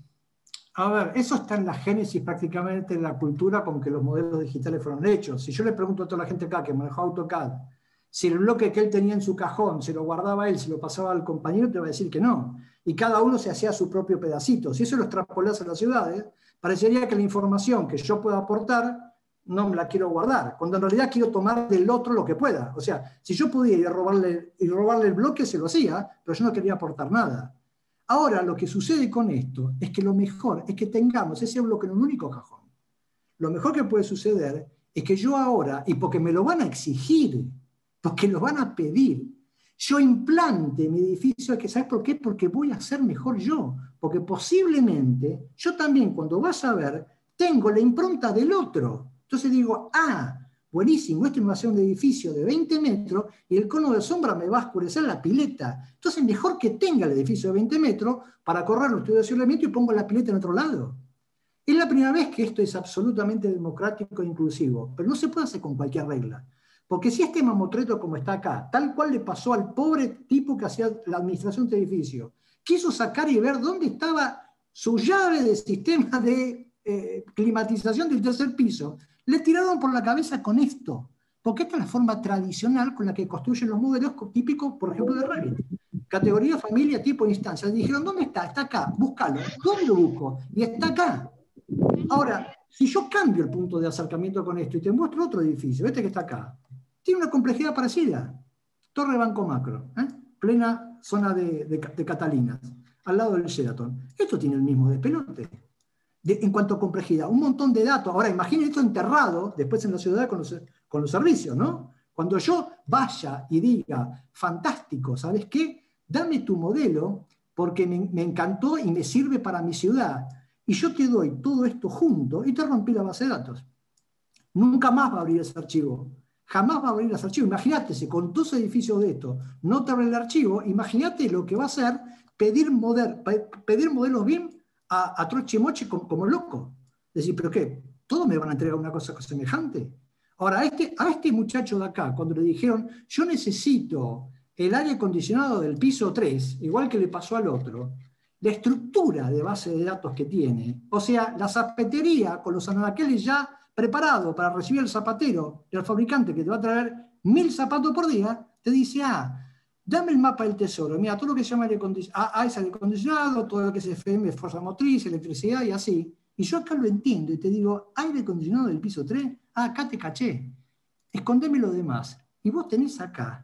a ver, eso está en la génesis prácticamente de la cultura con que los modelos digitales fueron hechos. Si yo le pregunto a toda la gente acá que manejó AutoCAD, si el bloque que él tenía en su cajón se lo guardaba él, se lo pasaba al compañero, te va a decir que no. Y cada uno se hacía su propio pedacito. Si eso lo extrapolás a las ciudades, parecería que la información que yo pueda aportar no me la quiero guardar, cuando en realidad quiero tomar del otro lo que pueda. O sea, si yo pudiera ir a robarle, y robarle el bloque, se lo hacía, pero yo no quería aportar nada. Ahora, lo que sucede con esto es que lo mejor es que tengamos ese bloque en un único cajón. Lo mejor que puede suceder es que yo ahora, y porque me lo van a exigir, porque lo van a pedir, yo implante mi edificio, que ¿sabes por qué? Porque voy a ser mejor yo, porque posiblemente yo también, cuando vas a ver, tengo la impronta del otro. Entonces digo, ah, buenísimo, este me va a hacer un edificio de veinte metros y el cono de sombra me va a oscurecer la pileta. Entonces mejor que tenga el edificio de veinte metros para correr los estudios de aislamiento y pongo la pileta en otro lado. Es la primera vez que esto es absolutamente democrático e inclusivo, pero no se puede hacer con cualquier regla. Porque si este mamotreto como está acá, tal cual le pasó al pobre tipo que hacía la administración de edificio, quiso sacar y ver dónde estaba su llave de sistema de eh, climatización del tercer piso, le tiraron por la cabeza con esto, porque esta es la forma tradicional con la que construyen los modelos típicos, por ejemplo, de Revit. Categoría, familia, tipo, instancia. Le dijeron, ¿dónde está? Está acá, búscalo. ¿Dónde lo busco? Y está acá. Ahora, si yo cambio el punto de acercamiento con esto y te muestro otro edificio, este que está acá, tiene una complejidad parecida. Torre Banco Macro, ¿eh? Plena zona de, de, de Catalinas, al lado del Sheraton. Esto tiene el mismo despelote. De, en cuanto a complejidad, un montón de datos. Ahora, imaginen esto enterrado después en la ciudad con los, con los servicios, ¿no? Cuando yo vaya y diga, fantástico, ¿sabes qué? Dame tu modelo porque me, me encantó y me sirve para mi ciudad. Y yo te doy todo esto junto y te rompí la base de datos. Nunca más va a abrir ese archivo. Jamás va a abrir ese archivo. Imagínate, si con dos edificios de esto no te abre el archivo, imagínate lo que va a hacer pedir, moder, pedir modelos B I M a, a troche y moche como, como loco. Decir, ¿pero qué? ¿Todos me van a entregar una cosa semejante? Ahora, a este, a este muchacho de acá, cuando le dijeron, yo necesito el aire acondicionado del piso tres, igual que le pasó al otro, la estructura de base de datos que tiene, o sea, la zapatería con los anaqueles ya preparados para recibir al zapatero y al fabricante que te va a traer mil zapatos por día, te dice, ah, dame el mapa del tesoro, mira, todo lo que se llama aire acondicionado, A es aire acondicionado, todo lo que es F M, fuerza motriz, electricidad y así. Y yo acá lo entiendo y te digo, aire acondicionado del piso tres, ah, acá te caché, escondeme lo demás. Y vos tenés acá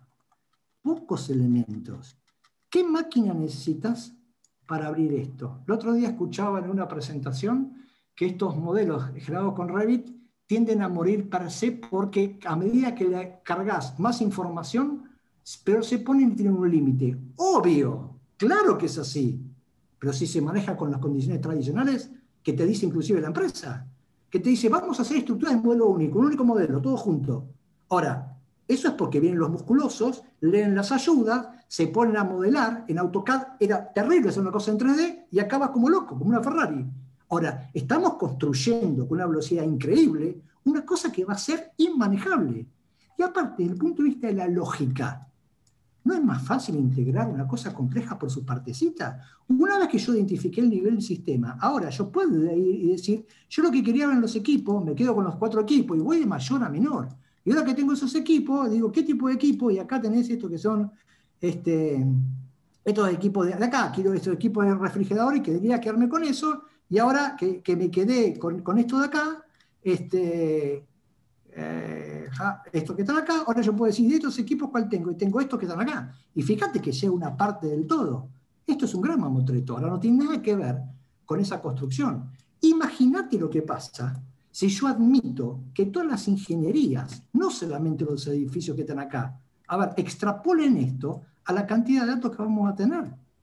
pocos elementos. ¿Qué máquina necesitas para abrir esto? El otro día escuchaba en una presentación que estos modelos generados con Revit tienden a morir per se porque a medida que le cargas más información, pero se ponen y tienen un límite. Obvio, claro que es así, pero si se maneja con las condiciones tradicionales que te dice inclusive la empresa, que te dice, vamos a hacer estructuras de modelo único, un único modelo, todo junto. Ahora, eso es porque vienen los musculosos, leen las ayudas, se ponen a modelar. En AutoCAD era terrible hacer una cosa en tres D y acabas como loco, como una Ferrari. Ahora, estamos construyendo con una velocidad increíble una cosa que va a ser inmanejable. Y aparte, desde el punto de vista de la lógica, ¿no es más fácil integrar una cosa compleja por sus partecitas? Una vez que yo identifiqué el nivel del sistema, ahora yo puedo ir y decir, yo lo que quería ver en los equipos, me quedo con los cuatro equipos y voy de mayor a menor. Y ahora que tengo esos equipos, digo, ¿qué tipo de equipo? Y acá tenés estos que son, este, estos equipos de, de acá, quiero estos equipos de refrigerador y quería quedarme con eso. Y ahora que, que me quedé con, con esto de acá, este, eh, ja, estos que están acá, ahora yo puedo decir, de estos equipos, ¿cuál tengo? Y tengo estos que están acá. Y fíjate que sea una parte del todo. Esto es un gran mamotreto, ahora no tiene nada que ver con esa construcción. Imagínate lo que pasa si yo admito que todas las ingenierías, no solamente los edificios que están acá, a ver, extrapolen esto a la cantidad de datos que vamos a tener.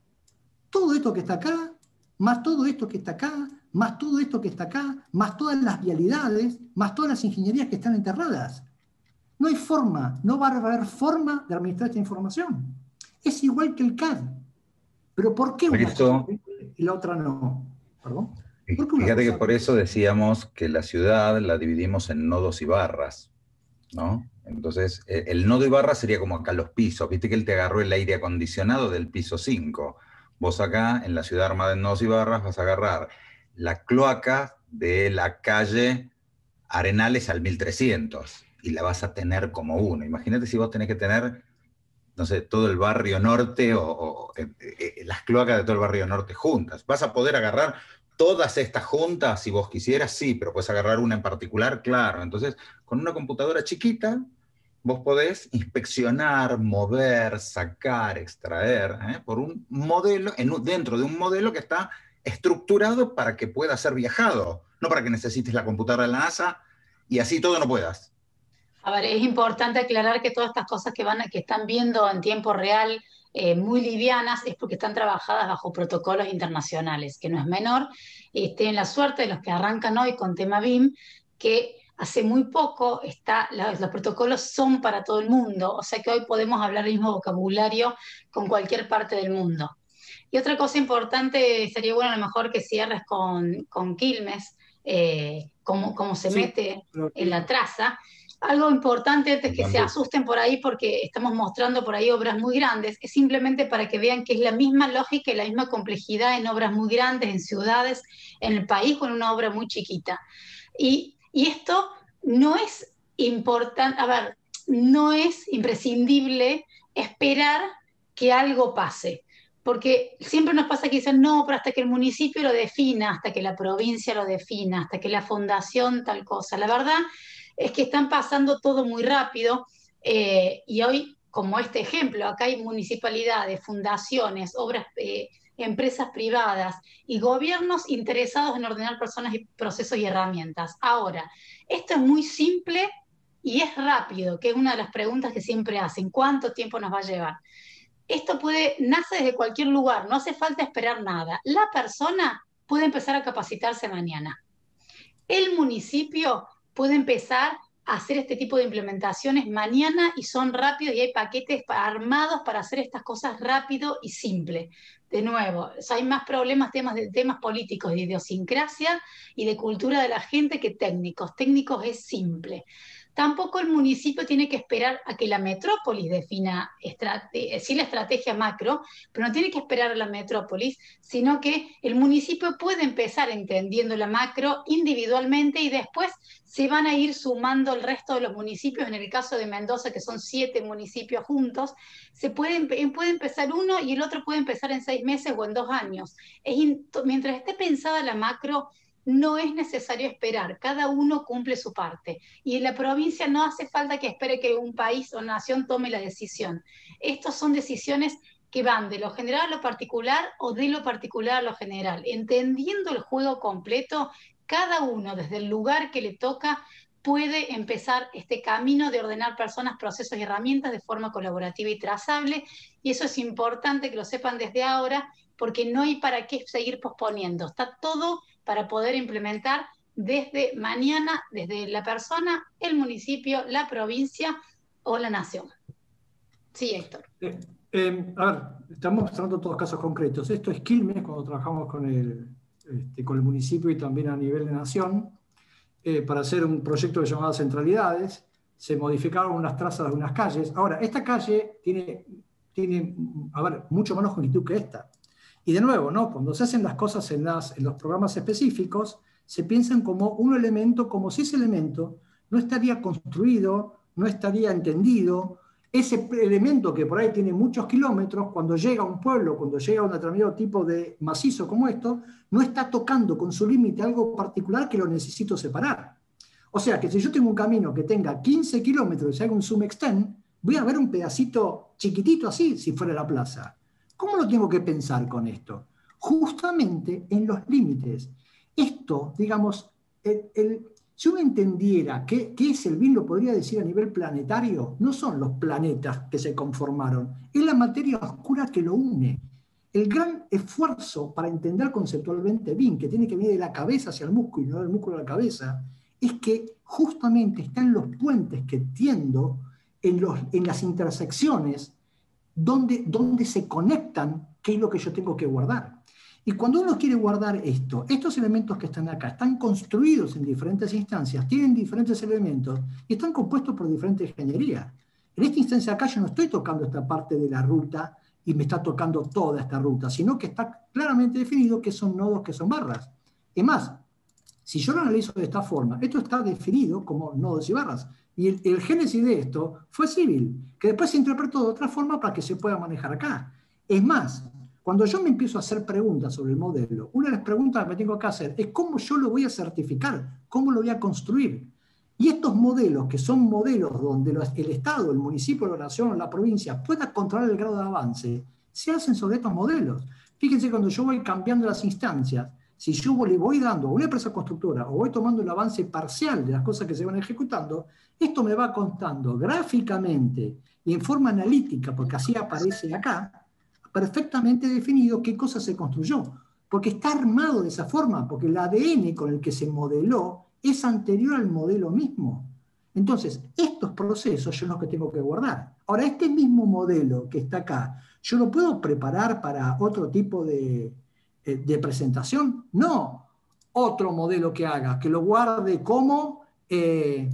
Todo esto que está acá, más todo esto que está acá, más todo esto que está acá, más todas las vialidades, más todas las ingenierías que están enterradas. No hay forma, no va a haber forma de administrar esta información. Es igual que el C A D. Pero ¿por qué una cosa y la otra no? ¿Perdón? Fíjate que por eso decíamos que la ciudad la dividimos en nodos y barras, ¿no? Entonces, el nodo y barra sería como acá los pisos. Viste que él te agarró el aire acondicionado del piso cinco. Vos acá, en la ciudad armada en nodos y barras, vas a agarrar la cloaca de la calle Arenales al mil trescientos y la vas a tener como uno. Imagínate si vos tenés que tener, no sé, todo el barrio norte o, o eh, eh, las cloacas de todo el barrio norte juntas. Vas a poder agarrar todas estas juntas, si vos quisieras, sí, pero puedes agarrar una en particular, claro. Entonces, con una computadora chiquita, vos podés inspeccionar, mover, sacar, extraer, ¿eh? por un modelo, en, dentro de un modelo que está estructurado para que pueda ser viajado, no para que necesites la computadora de la NASA y así todo no puedas. A ver, es importante aclarar que todas estas cosas que, van a, que están viendo en tiempo real, eh, muy livianas, es porque están trabajadas bajo protocolos internacionales, que no es menor. Eh, tienen la suerte de los que arrancan hoy con tema B I M, que hace muy poco está, los, los protocolos son para todo el mundo, o sea que hoy podemos hablar el mismo vocabulario con cualquier parte del mundo. Y otra cosa importante, sería bueno a lo mejor que cierres con, con Quilmes, eh, cómo, cómo se sí, mete pero... en la traza. Algo importante antes que se asusten por ahí porque estamos mostrando por ahí obras muy grandes, es simplemente para que vean que es la misma lógica y la misma complejidad en obras muy grandes, en ciudades, en el país o en una obra muy chiquita. Y, y esto no es importante, a ver, no es imprescindible esperar que algo pase. Porque siempre nos pasa que dicen, no, pero hasta que el municipio lo defina, hasta que la provincia lo defina, hasta que la fundación tal cosa. La verdad es que están pasando todo muy rápido eh, y hoy, como este ejemplo, acá hay municipalidades, fundaciones, obras, eh, empresas privadas y gobiernos interesados en ordenar personas, y procesos y herramientas. Ahora, esto es muy simple y es rápido, que es una de las preguntas que siempre hacen. ¿Cuánto tiempo nos va a llevar? Esto puede, nace desde cualquier lugar, no hace falta esperar nada. La persona puede empezar a capacitarse mañana. El municipio puede empezar a hacer este tipo de implementaciones mañana y son rápidos y hay paquetes armados para hacer estas cosas rápido y simple. De nuevo, o sea, hay más problemas, temas, de, temas políticos, de idiosincrasia y de cultura de la gente que técnicos. Técnicos es simple. Tampoco el municipio tiene que esperar a que la metrópolis defina estrate- sí la estrategia macro, pero no tiene que esperar a la metrópolis, sino que el municipio puede empezar entendiendo la macro individualmente y después se van a ir sumando el resto de los municipios. En el caso de Mendoza, que son siete municipios juntos, se puede, puede empezar uno y el otro puede empezar en seis meses o en dos años. Es in, mientras esté pensada la macro, no es necesario esperar, cada uno cumple su parte. Y en la provincia no hace falta que espere que un país o nación tome la decisión. Estas son decisiones que van de lo general a lo particular o de lo particular a lo general. Entendiendo el juego completo, cada uno desde el lugar que le toca puede empezar este camino de ordenar personas, procesos y herramientas de forma colaborativa y trazable. Y eso es importante que lo sepan desde ahora, porque no hay para qué seguir posponiendo. Está todo para poder implementar desde mañana, desde la persona, el municipio, la provincia o la nación. Sí, Héctor. Eh, eh, a ver, estamos mostrando todos casos concretos. Esto es Quilmes, cuando trabajamos con el, este, con el municipio y también a nivel de nación, eh, para hacer un proyecto de llamadas centralidades, se modificaron unas trazas de unas calles. Ahora, esta calle tiene, tiene a ver, mucho menos longitud que esta. Y de nuevo, ¿no? Cuando se hacen las cosas en, las, en los programas específicos, se piensan como un elemento, como si ese elemento no estaría construido no estaría entendido. Ese elemento que por ahí tiene muchos kilómetros, cuando llega a un pueblo, cuando llega a un determinado tipo de macizo como esto, no está tocando con su límite algo particular que lo necesito separar. O sea que si yo tengo un camino que tenga quince kilómetros y hago un zoom extend, voy a ver un pedacito chiquitito así si fuera la plaza. ¿Cómo lo tengo que pensar con esto? Justamente en los límites. Esto, digamos, el, el, si uno entendiera qué, qué es el B I M, lo podría decir a nivel planetario, no son los planetas que se conformaron, es la materia oscura que lo une. El gran esfuerzo para entender conceptualmente B I M, que tiene que venir de la cabeza hacia el músculo y no del músculo a la cabeza, es que justamente están los puentes que tiendo en, los, en las intersecciones donde, donde se conectan qué es lo que yo tengo que guardar. Y cuando uno quiere guardar esto, estos elementos que están acá están construidos en diferentes instancias, tienen diferentes elementos y están compuestos por diferentes ingenierías. En esta instancia acá yo no estoy tocando esta parte de la ruta y me está tocando toda esta ruta, sino que está claramente definido que son nodos, que son barras. Es más, si yo lo analizo de esta forma, esto está definido como nodos y barras. Y el, el génesis de esto fue Civil, que después se interpretó de otra forma para que se pueda manejar acá. Es más, cuando yo me empiezo a hacer preguntas sobre el modelo, una de las preguntas que me tengo que hacer es cómo yo lo voy a certificar, cómo lo voy a construir. Y estos modelos, que son modelos donde los, el Estado, el municipio, la nación o la provincia pueda controlar el grado de avance, se hacen sobre estos modelos. Fíjense, cuando yo voy cambiando las instancias, si yo le voy dando a una empresa constructora o voy tomando el avance parcial de las cosas que se van ejecutando, esto me va contando gráficamente y en forma analítica, porque así aparece acá, perfectamente definido qué cosa se construyó, porque está armado de esa forma, porque el A D N con el que se modeló es anterior al modelo mismo. Entonces, estos procesos son los que tengo que guardar. Ahora, este mismo modelo que está acá, ¿yo lo puedo preparar para otro tipo de, de presentación? No, otro modelo que haga, que lo guarde como eh,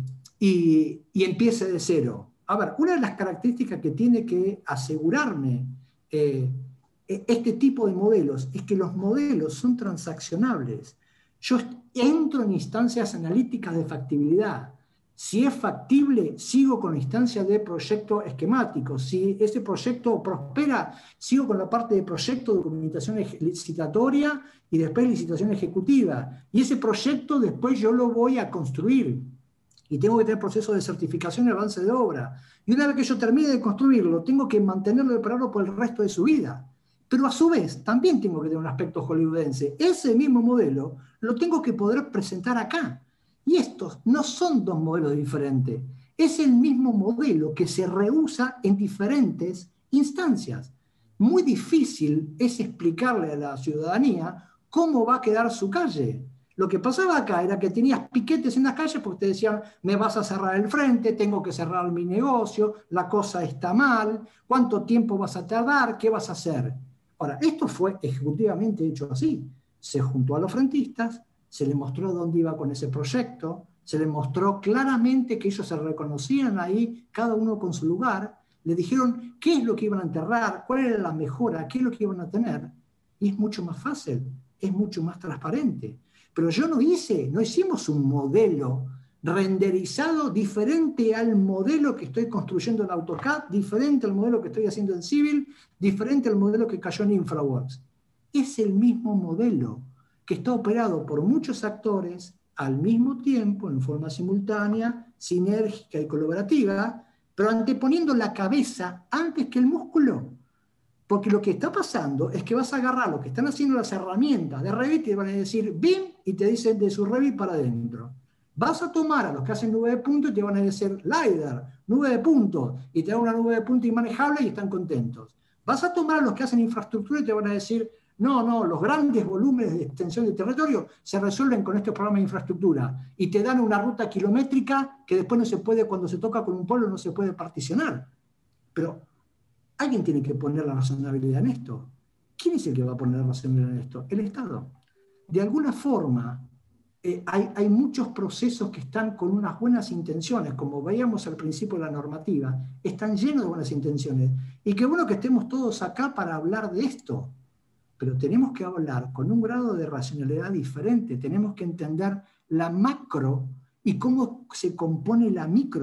y, y empiece de cero. A ver, una de las características que tiene que asegurarme Eh, este tipo de modelos es que los modelos son transaccionables. Yo entro en instancias analíticas de factibilidad. Si es factible, sigo con instancias de proyecto esquemático. Si ese proyecto prospera, sigo con la parte de proyecto, documentación licitatoria y después licitación ejecutiva. Y ese proyecto después yo lo voy a construir. Y tengo que tener procesos de certificación y avance de obra. Y una vez que yo termine de construirlo, tengo que mantenerlo y operarlo por el resto de su vida. Pero a su vez, también tengo que tener un aspecto hollywoodense. Ese mismo modelo lo tengo que poder presentar acá. Y estos no son dos modelos diferentes. Es el mismo modelo que se reusa en diferentes instancias. Muy difícil es explicarle a la ciudadanía cómo va a quedar su calle. Lo que pasaba acá era que tenías piquetes en las calles porque te decían, me vas a cerrar el frente, tengo que cerrar mi negocio, la cosa está mal, ¿cuánto tiempo vas a tardar? ¿Qué vas a hacer? Ahora, esto fue ejecutivamente hecho así. Se juntó a los frentistas, se les mostró dónde iba con ese proyecto, se les mostró claramente que ellos se reconocían ahí, cada uno con su lugar, le dijeron qué es lo que iban a enterrar, cuál era la mejora, qué es lo que iban a tener. Y es mucho más fácil, es mucho más transparente. Pero yo no hice, no hicimos un modelo renderizado diferente al modelo que estoy construyendo en AutoCAD, diferente al modelo que estoy haciendo en Civil, diferente al modelo que cayó en InfraWorks. Es el mismo modelo que está operado por muchos actores al mismo tiempo, en forma simultánea, sinérgica y colaborativa, pero anteponiendo la cabeza antes que el músculo. Porque lo que está pasando es que vas a agarrar lo que están haciendo las herramientas de Revit y te van a decir B I M y te dicen de su Revit para adentro. Vas a tomar a los que hacen nube de puntos y te van a decir LiDAR, nube de puntos, y te dan una nube de puntos inmanejable y están contentos. Vas a tomar a los que hacen infraestructura y te van a decir, no, no, los grandes volúmenes de extensión de territorio se resuelven con este programa de infraestructura y te dan una ruta kilométrica que después no se puede, cuando se toca con un pueblo, no se puede particionar. Pero alguien tiene que poner la razonabilidad en esto. ¿Quién es el que va a poner la razonabilidad en esto? El Estado. De alguna forma, eh, hay, hay muchos procesos que están con unas buenas intenciones, como veíamos al principio de la normativa, están llenos de buenas intenciones. Y qué bueno que estemos todos acá para hablar de esto. Pero tenemos que hablar con un grado de racionalidad diferente. Tenemos que entender la macro y cómo se compone la micro.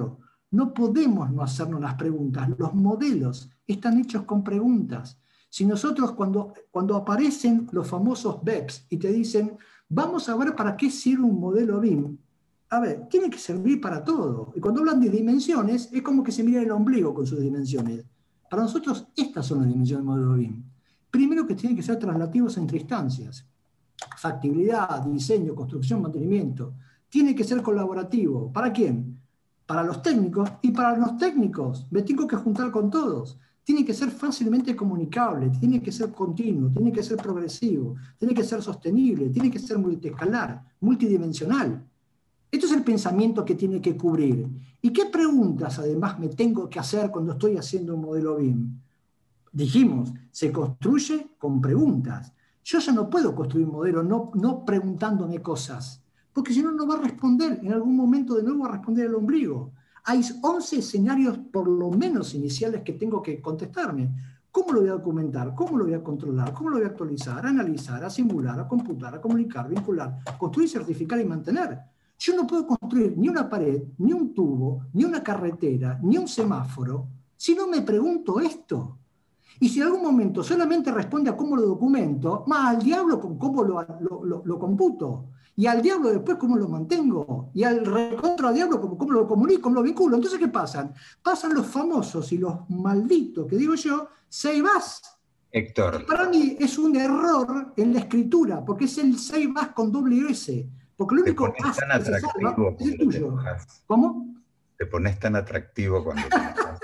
No podemos no hacernos las preguntas. Los modelos están hechos con preguntas. Si nosotros cuando, cuando aparecen los famosos B E Ps y te dicen, vamos a ver para qué sirve un modelo B I M, a ver, tiene que servir para todo. Y cuando hablan de dimensiones, es como que se mira el ombligo con sus dimensiones. Para nosotros, estas son las dimensiones del modelo B I M. Primero, que tienen que ser traslativos entre instancias. Factibilidad, diseño, construcción, mantenimiento. Tiene que ser colaborativo. ¿Para quién? Para los técnicos. Y para los técnicos, me tengo que juntar con todos. Tiene que ser fácilmente comunicable, tiene que ser continuo, tiene que ser progresivo, tiene que ser sostenible, tiene que ser multiescalar, multidimensional. Esto es el pensamiento que tiene que cubrir. ¿Y qué preguntas además me tengo que hacer cuando estoy haciendo un modelo B I M? Dijimos, se construye con preguntas. Yo ya no puedo construir un modelo no, no preguntándome cosas, porque si no, no va a responder. En algún momento de nuevo va a responder el ombligo. Hay once escenarios por lo menos iniciales que tengo que contestarme. ¿Cómo lo voy a documentar? ¿Cómo lo voy a controlar? ¿Cómo lo voy a actualizar? A analizar, a simular, a computar, a comunicar, vincular, construir, certificar y mantener. Yo no puedo construir ni una pared, ni un tubo, ni una carretera, ni un semáforo, si no me pregunto esto. Y si en algún momento solamente responde a cómo lo documento, más al diablo con cómo lo, lo, lo, lo computo. Y al diablo después cómo lo mantengo. Y al recontra diablo cómo, cómo lo comunico, cómo lo vinculo. Entonces, ¿qué pasan? Pasan los famosos y los malditos, que digo yo, save as. Héctor. Para mí es un error en la escritura, porque es el save as con doble S. Porque lo único as que se salva es el tuyo. ¿Cómo? Te pones tan atractivo cuando te enojas.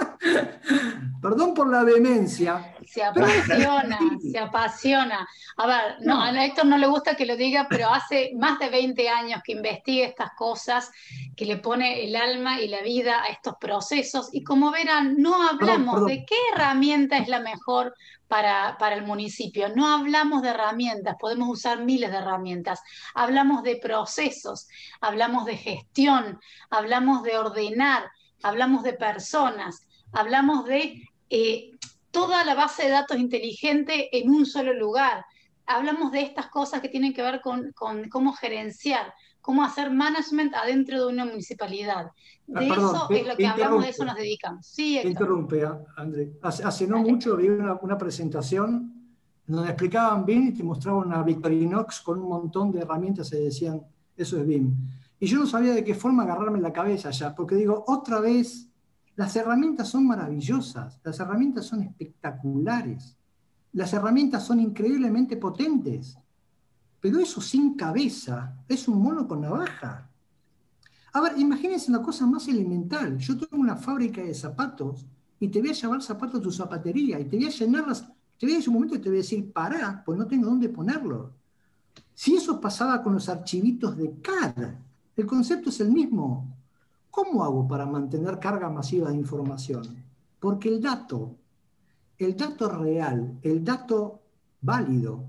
Perdón por la vehemencia. Se apasiona, se apasiona. A ver, no, a Héctor no le gusta que lo diga, pero hace más de veinte años que investiga estas cosas, que le pone el alma y la vida a estos procesos. Y como verán, no hablamos perdón, perdón. de qué herramienta es la mejor para, para el municipio. No hablamos de herramientas, podemos usar miles de herramientas. Hablamos de procesos, hablamos de gestión, hablamos de ordenar, hablamos de personas, hablamos de eh, toda la base de datos inteligente en un solo lugar. Hablamos de estas cosas que tienen que ver con, con cómo gerenciar, cómo hacer management adentro de una municipalidad. De ah, perdón, eso es lo que hablamos, de eso nos dedicamos. Sí, Héctor. Interrumpe, André. Hace, hace no Dale. mucho vi una, una presentación donde explicaban B I M y te mostraban una Victorinox con un montón de herramientas y decían, eso es B I M. Y yo no sabía de qué forma agarrarme la cabeza ya, porque digo, otra vez... Las herramientas son maravillosas, las herramientas son espectaculares, las herramientas son increíblemente potentes, pero eso sin cabeza es un mono con navaja. A ver, imagínense una cosa más elemental. Yo tengo una fábrica de zapatos y te voy a llevar zapatos a tu zapatería y te voy a llenarlas, te voy a decir un momento y te voy a decir, pará, pues no tengo dónde ponerlo. Si eso pasaba con los archivitos de C A D, el concepto es el mismo. ¿Cómo hago para mantener carga masiva de información? Porque el dato, el dato real, el dato válido,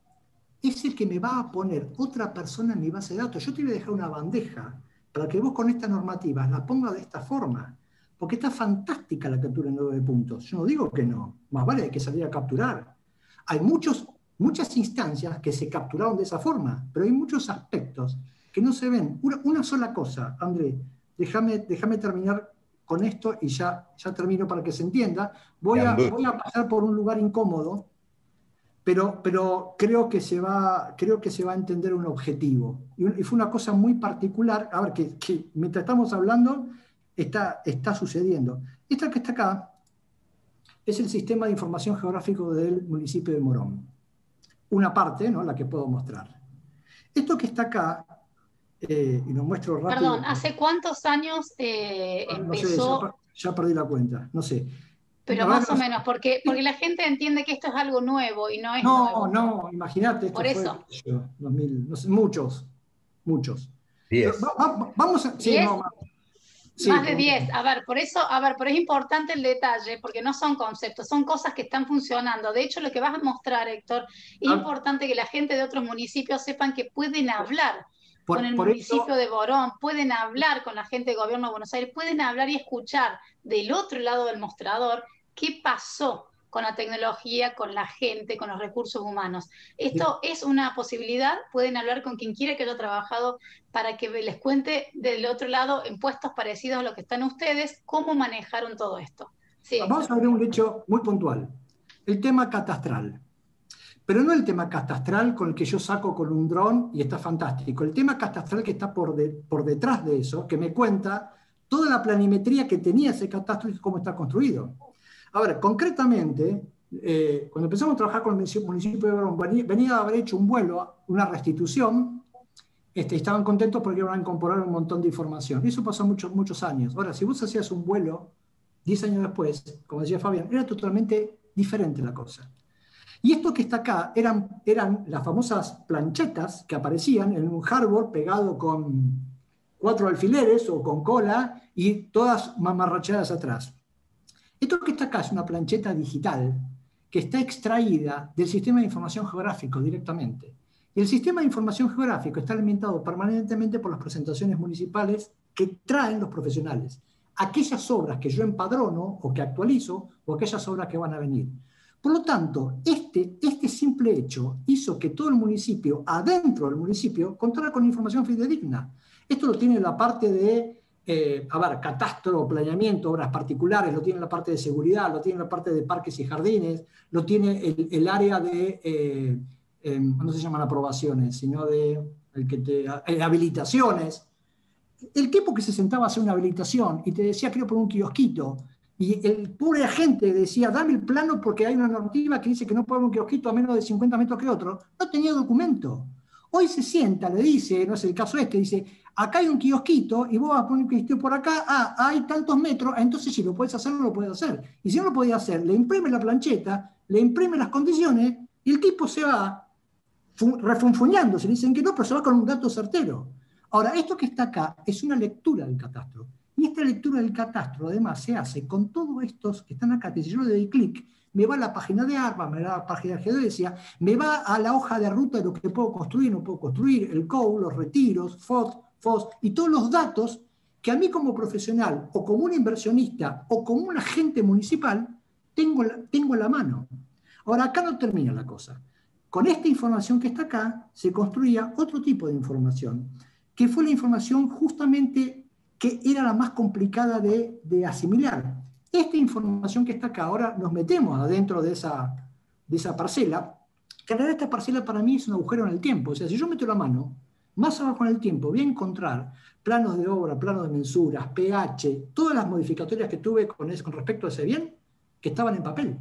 es el que me va a poner otra persona en mi base de datos. Yo te voy a dejar una bandeja para que vos con estas normativas la pongas de esta forma, porque está fantástica la captura en nueve puntos. Yo no digo que no, más vale hay que salir a capturar. Hay muchos, muchas instancias que se capturaron de esa forma, pero hay muchos aspectos que no se ven. Una, una sola cosa, André, Déjame, déjame terminar con esto y ya, ya termino para que se entienda. Voy a, voy a pasar por un lugar incómodo, pero, pero creo, que se va, creo que se va a entender un objetivo. Y, y fue una cosa muy particular, a ver, que, que mientras estamos hablando está, está sucediendo. Esta que está acá es el sistema de información geográfico del municipio de Morón. Una parte, ¿no?, la que puedo mostrar. Esto que está acá, Eh, y lo muestro rápido. Perdón, ¿hace cuántos años eh, no, empezó? No sé, ya, ya perdí la cuenta, no sé. Pero más o menos, porque, porque la gente entiende que esto es algo nuevo y no es no, nuevo. No, no, imagínate. Por eso. Fue, dos mil, no sé, muchos, muchos. diez. Va, va, vamos a... Sí, ¿diez? No, más, sí, más de diez. A ver, por eso, a ver, pero es importante el detalle, porque no son conceptos, son cosas que están funcionando. De hecho, lo que vas a mostrar, Héctor, es ah. importante que la gente de otros municipios sepan que pueden hablar Por, con el municipio eso, de Morón, pueden hablar con la gente del gobierno de Buenos Aires, pueden hablar y escuchar del otro lado del mostrador qué pasó con la tecnología, con la gente, con los recursos humanos. Esto es una posibilidad, pueden hablar con quien quiera que haya trabajado para que les cuente del otro lado, en puestos parecidos a lo que están ustedes, cómo manejaron todo esto. Sí, vamos a ver un hecho muy puntual, el tema catastral. Pero no el tema catastral con el que yo saco con un dron y está fantástico. El tema catastral que está por, de, por detrás de eso, que me cuenta toda la planimetría que tenía ese catastro y cómo está construido. A ver, concretamente, eh, cuando empezamos a trabajar con el municipio de Verón, venía a haber hecho un vuelo, una restitución, este, y estaban contentos porque iban a incorporar un montón de información. Y eso pasó muchos, muchos años. Ahora, si vos hacías un vuelo diez años después, como decía Fabián, era totalmente diferente la cosa. Y esto que está acá eran, eran las famosas planchetas que aparecían en un hardboard pegado con cuatro alfileres o con cola y todas mamarracheadas atrás. Esto que está acá es una plancheta digital que está extraída del sistema de información geográfico directamente. Y el sistema de información geográfico está alimentado permanentemente por las presentaciones municipales que traen los profesionales. Aquellas obras que yo empadrono o que actualizo o aquellas obras que van a venir. Por lo tanto, este, este simple hecho hizo que todo el municipio, adentro del municipio, contara con información fidedigna. Esto lo tiene la parte de, eh, a ver, catastro, planeamiento, obras particulares, lo tiene la parte de seguridad, lo tiene la parte de parques y jardines, lo tiene el, el área de, eh, eh, no se llaman aprobaciones, sino de el que te, eh, habilitaciones. El tipo que se sentaba a hacer una habilitación y te decía, quiero poner un kiosquito, y el pobre agente decía, dame el plano porque hay una normativa que dice que no puede haber un kiosquito a menos de cincuenta metros que otro, no tenía documento. Hoy se sienta, le dice, no es el caso este, dice, acá hay un kiosquito y vos vas a poner un kiosquito por acá, ah, hay tantos metros, entonces si lo puedes hacer, no lo puedes hacer. Y si no lo podía hacer, le imprime la plancheta, le imprime las condiciones y el tipo se va refunfuñando, se le dicen que no, pero se va con un dato certero. Ahora, esto que está acá es una lectura del catastro. Y esta lectura del catastro, además, se hace con todos estos que están acá, que si yo le doy clic, me va a la página de ARPA, me va a la página de geodesia, me va a la hoja de ruta de lo que puedo construir, no puedo construir, el C O U, los retiros, F O S, F O S, y todos los datos que a mí como profesional, o como un inversionista, o como un agente municipal, tengo, tengo en la mano. Ahora, acá no termina la cosa. Con esta información que está acá, se construía otro tipo de información, que fue la información justamente que era la más complicada de, de asimilar. Esta información que está acá, ahora nos metemos adentro de esa, de esa parcela, que en realidad esta parcela para mí es un agujero en el tiempo. O sea, si yo meto la mano, más abajo en el tiempo voy a encontrar planos de obra, planos de mensuras, pH, todas las modificatorias que tuve con, eso, con respecto a ese bien, que estaban en papel.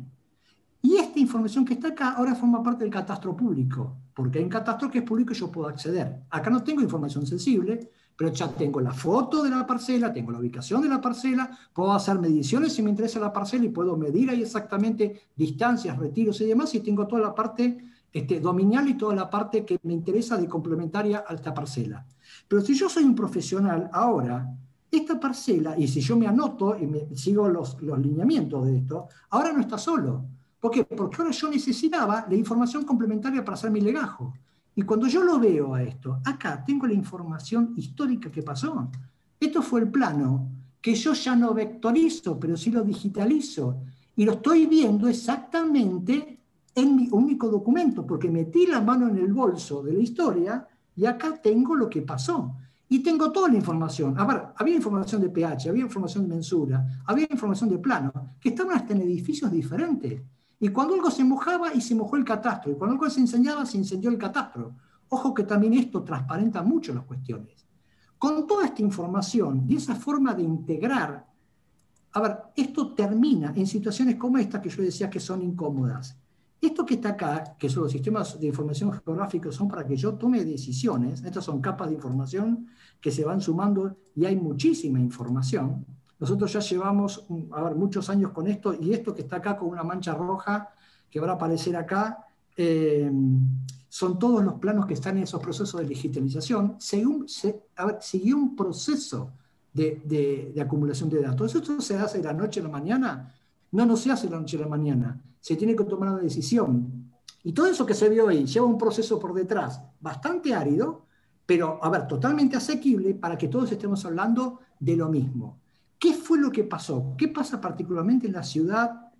Y esta información que está acá ahora forma parte del catastro público, porque hay un catastro que es público y yo puedo acceder. Acá no tengo información sensible, pero ya tengo la foto de la parcela, tengo la ubicación de la parcela, puedo hacer mediciones si me interesa la parcela y puedo medir ahí exactamente distancias, retiros y demás, y tengo toda la parte este, dominial y toda la parte que me interesa de complementaria a esta parcela. Pero si yo soy un profesional ahora, esta parcela, y si yo me anoto y me sigo los, los lineamientos de esto, ahora no está solo. ¿Por qué? Porque ahora yo necesitaba la información complementaria para hacer mi legajo. Y cuando yo lo veo a esto, acá tengo la información histórica que pasó. Esto fue el plano que yo ya no vectorizo, pero sí lo digitalizo. Y lo estoy viendo exactamente en mi único documento, porque metí la mano en el bolso de la historia y acá tengo lo que pasó. Y tengo toda la información. A ver, había información de pH, había información de mensura, había información de plano, que estaban hasta en edificios diferentes. Y cuando algo se mojaba, y se mojó el catastro. Y cuando algo se incendiaba, se incendió el catastro. Ojo que también esto transparenta mucho las cuestiones. Con toda esta información y esa forma de integrar, a ver, esto termina en situaciones como esta que yo decía que son incómodas. Esto que está acá, que son los sistemas de información geográficos, son para que yo tome decisiones. Estas son capas de información que se van sumando y hay muchísima información. Nosotros ya llevamos a ver, muchos años con esto, y esto que está acá con una mancha roja que va a aparecer acá, eh, son todos los planos que están en esos procesos de digitalización. Según, se, a ver, siguió un proceso de, de, de acumulación de datos. ¿Esto se hace de la noche a la mañana? No, no se hace de la noche a la mañana. Se tiene que tomar una decisión. Y todo eso que se vio ahí lleva un proceso por detrás bastante árido, pero, a ver, totalmente asequible para que todos estemos hablando de lo mismo. ¿Qué fue lo que pasó? ¿Qué pasa particularmente en la ciudad,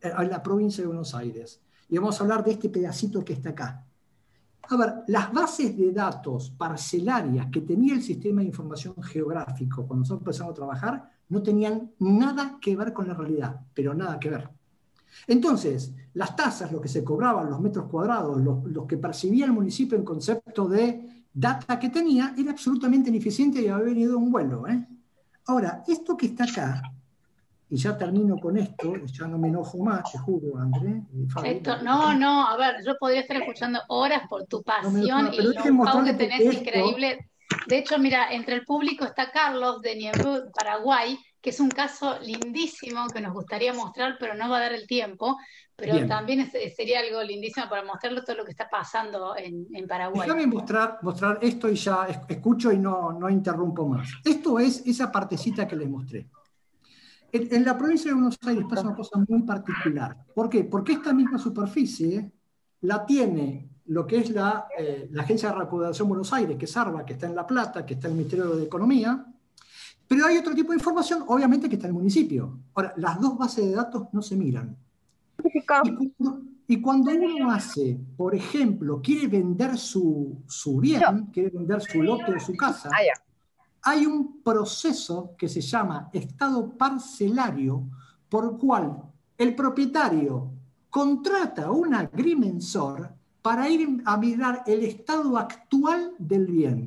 en la provincia de Buenos Aires. Y vamos a hablar de este pedacito que está acá. A ver, las bases de datos parcelarias que tenía el sistema de información geográfico cuando nosotros empezamos a trabajar no tenían nada que ver con la realidad, pero nada que ver. Entonces, las tasas, lo que se cobraban, los metros cuadrados, los, los que percibía el municipio en concepto de data que tenía, era absolutamente ineficiente y había venido un vuelo, ¿eh? Ahora, esto que está acá, y ya termino con esto, ya no me enojo más, te juro, André. Esto, no, no, a ver, yo podría estar escuchando horas por tu pasión no, no, y el know-how que tenés esto... increíble. De hecho, mira, entre el público está Carlos de Niembú, Paraguay, que es un caso lindísimo que nos gustaría mostrar, pero no va a dar el tiempo, pero Bien. también es, sería algo lindísimo para mostrarlo todo lo que está pasando en, en Paraguay. Déjame mostrar, mostrar esto y ya escucho y no, no interrumpo más. Esto es esa partecita que les mostré. En, en la provincia de Buenos Aires pasa una cosa muy particular. ¿Por qué? Porque esta misma superficie la tiene lo que es la, eh, la Agencia de Recaudación Buenos Aires, que es ARBA, que está en La Plata, que está en el Ministerio de Economía. Pero hay otro tipo de información, obviamente, que está en el municipio. Ahora, las dos bases de datos no se miran. Y cuando, y cuando uno hace, por ejemplo, quiere vender su, su bien, quiere vender su lote o su casa, hay un proceso que se llama estado parcelario, por cual el propietario contrata a un agrimensor para ir a mirar el estado actual del bien.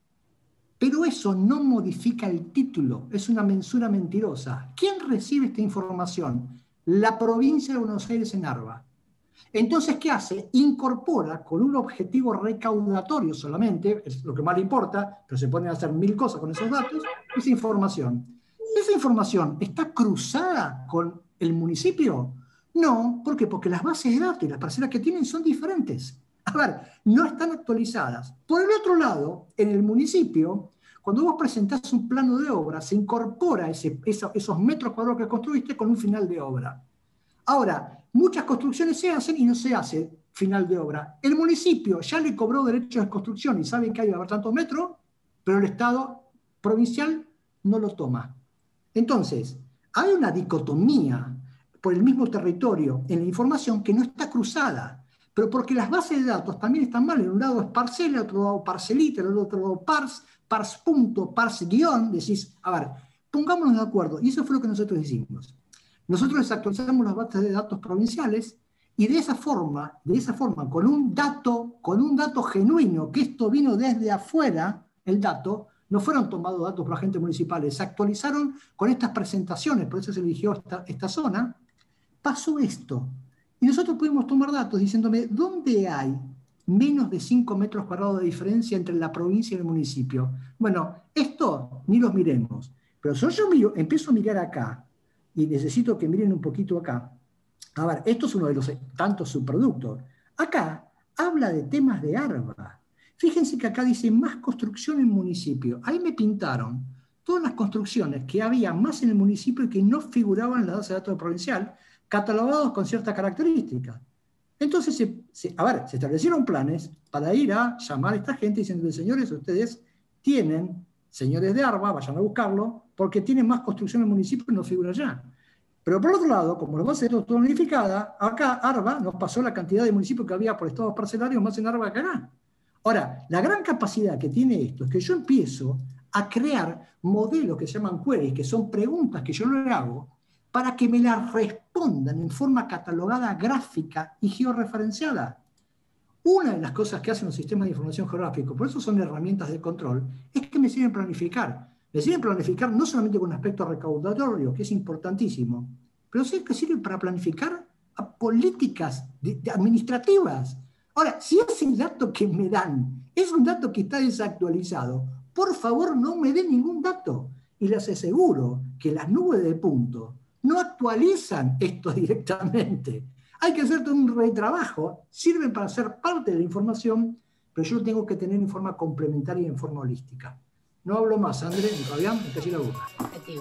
Pero eso no modifica el título, es una mensura mentirosa. ¿Quién recibe esta información? La provincia de Buenos Aires en ARBA. Entonces, ¿qué hace? Incorpora con un objetivo recaudatorio solamente, es lo que más le importa, pero se ponen a hacer mil cosas con esos datos, esa información. ¿Esa información está cruzada con el municipio? No, ¿por qué? Porque las bases de datos y las parcelas que tienen son diferentes. A ver, no están actualizadas. Por el otro lado, en el municipio, cuando vos presentás un plano de obra, se incorpora ese, esa, esos metros cuadrados que construiste con un final de obra. Ahora, muchas construcciones se hacen y no se hace final de obra. El municipio ya le cobró derechos de construcción y saben que hay que haber tantos metros, pero el Estado provincial no lo toma. Entonces, hay una dicotomía por el mismo territorio en la información que no está cruzada. Pero porque las bases de datos también están mal. En un lado es parcela, en otro lado parcelita, en el otro lado pars, pars punto, pars guión. Decís, a ver, pongámonos de acuerdo. Y eso fue lo que nosotros hicimos. Nosotros desactualizamos las bases de datos provinciales y de esa forma, de esa forma, con un dato, con un dato genuino, que esto vino desde afuera, el dato, no fueron tomados datos por agentes municipales, se actualizaron con estas presentaciones, por eso se eligió esta, esta zona, pasó esto. Y nosotros pudimos tomar datos diciéndome, ¿dónde hay menos de cinco metros cuadrados de diferencia entre la provincia y el municipio? Bueno, esto ni los miremos. Pero si yo miro, empiezo a mirar acá, y necesito que miren un poquito acá. A ver, esto es uno de los tantos subproductos. Acá habla de temas de ARBA. Fíjense que acá dice más construcción en municipio. Ahí me pintaron todas las construcciones que había más en el municipio y que no figuraban en la base de datos provincial, catalogados con ciertas características. Entonces, se, se, a ver, se establecieron planes para ir a llamar a esta gente diciendo, señores, ustedes tienen, señores de ARBA, vayan a buscarlo, porque tienen más construcción en el municipio y no figura allá. Pero por otro lado, como la base de datos toda unificada, acá ARBA nos pasó la cantidad de municipios que había por estados parcelarios más en ARBA que acá. Ahora, la gran capacidad que tiene esto es que yo empiezo a crear modelos que se llaman queries, que son preguntas que yo no le hago, para que me las respondan en forma catalogada, gráfica y georreferenciada. Una de las cosas que hacen los sistemas de información geográfica, por eso son herramientas de control, es que me sirven planificar. Me sirven planificar no solamente con un aspecto recaudatorio, que es importantísimo, pero sí que sirven para planificar a políticas de, de administrativas. Ahora, si ese dato que me dan es un dato que está desactualizado, por favor no me den ningún dato. Y les aseguro que las nubes de puntos no actualizan esto directamente. Hay que hacer todo un retrabajo, sirven para ser parte de la información, pero yo lo tengo que tener en forma complementaria y en forma holística. No hablo más, Andrés y Fabián, me callé la boca.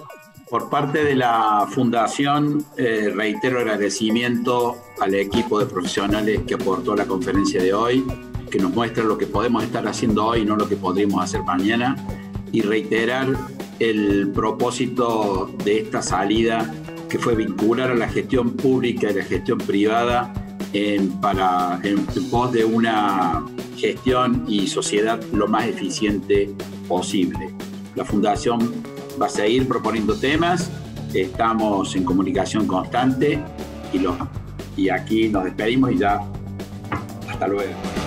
Por parte de la Fundación, eh, reitero el agradecimiento al equipo de profesionales que aportó la conferencia de hoy, que nos muestra lo que podemos estar haciendo hoy y no lo que podríamos hacer mañana, y reiterar el propósito de esta salida que fue vincular a la gestión pública y la gestión privada en, para, en pos de una gestión y sociedad lo más eficiente posible. La Fundación va a seguir proponiendo temas, estamos en comunicación constante y, los, y aquí nos despedimos y ya hasta luego.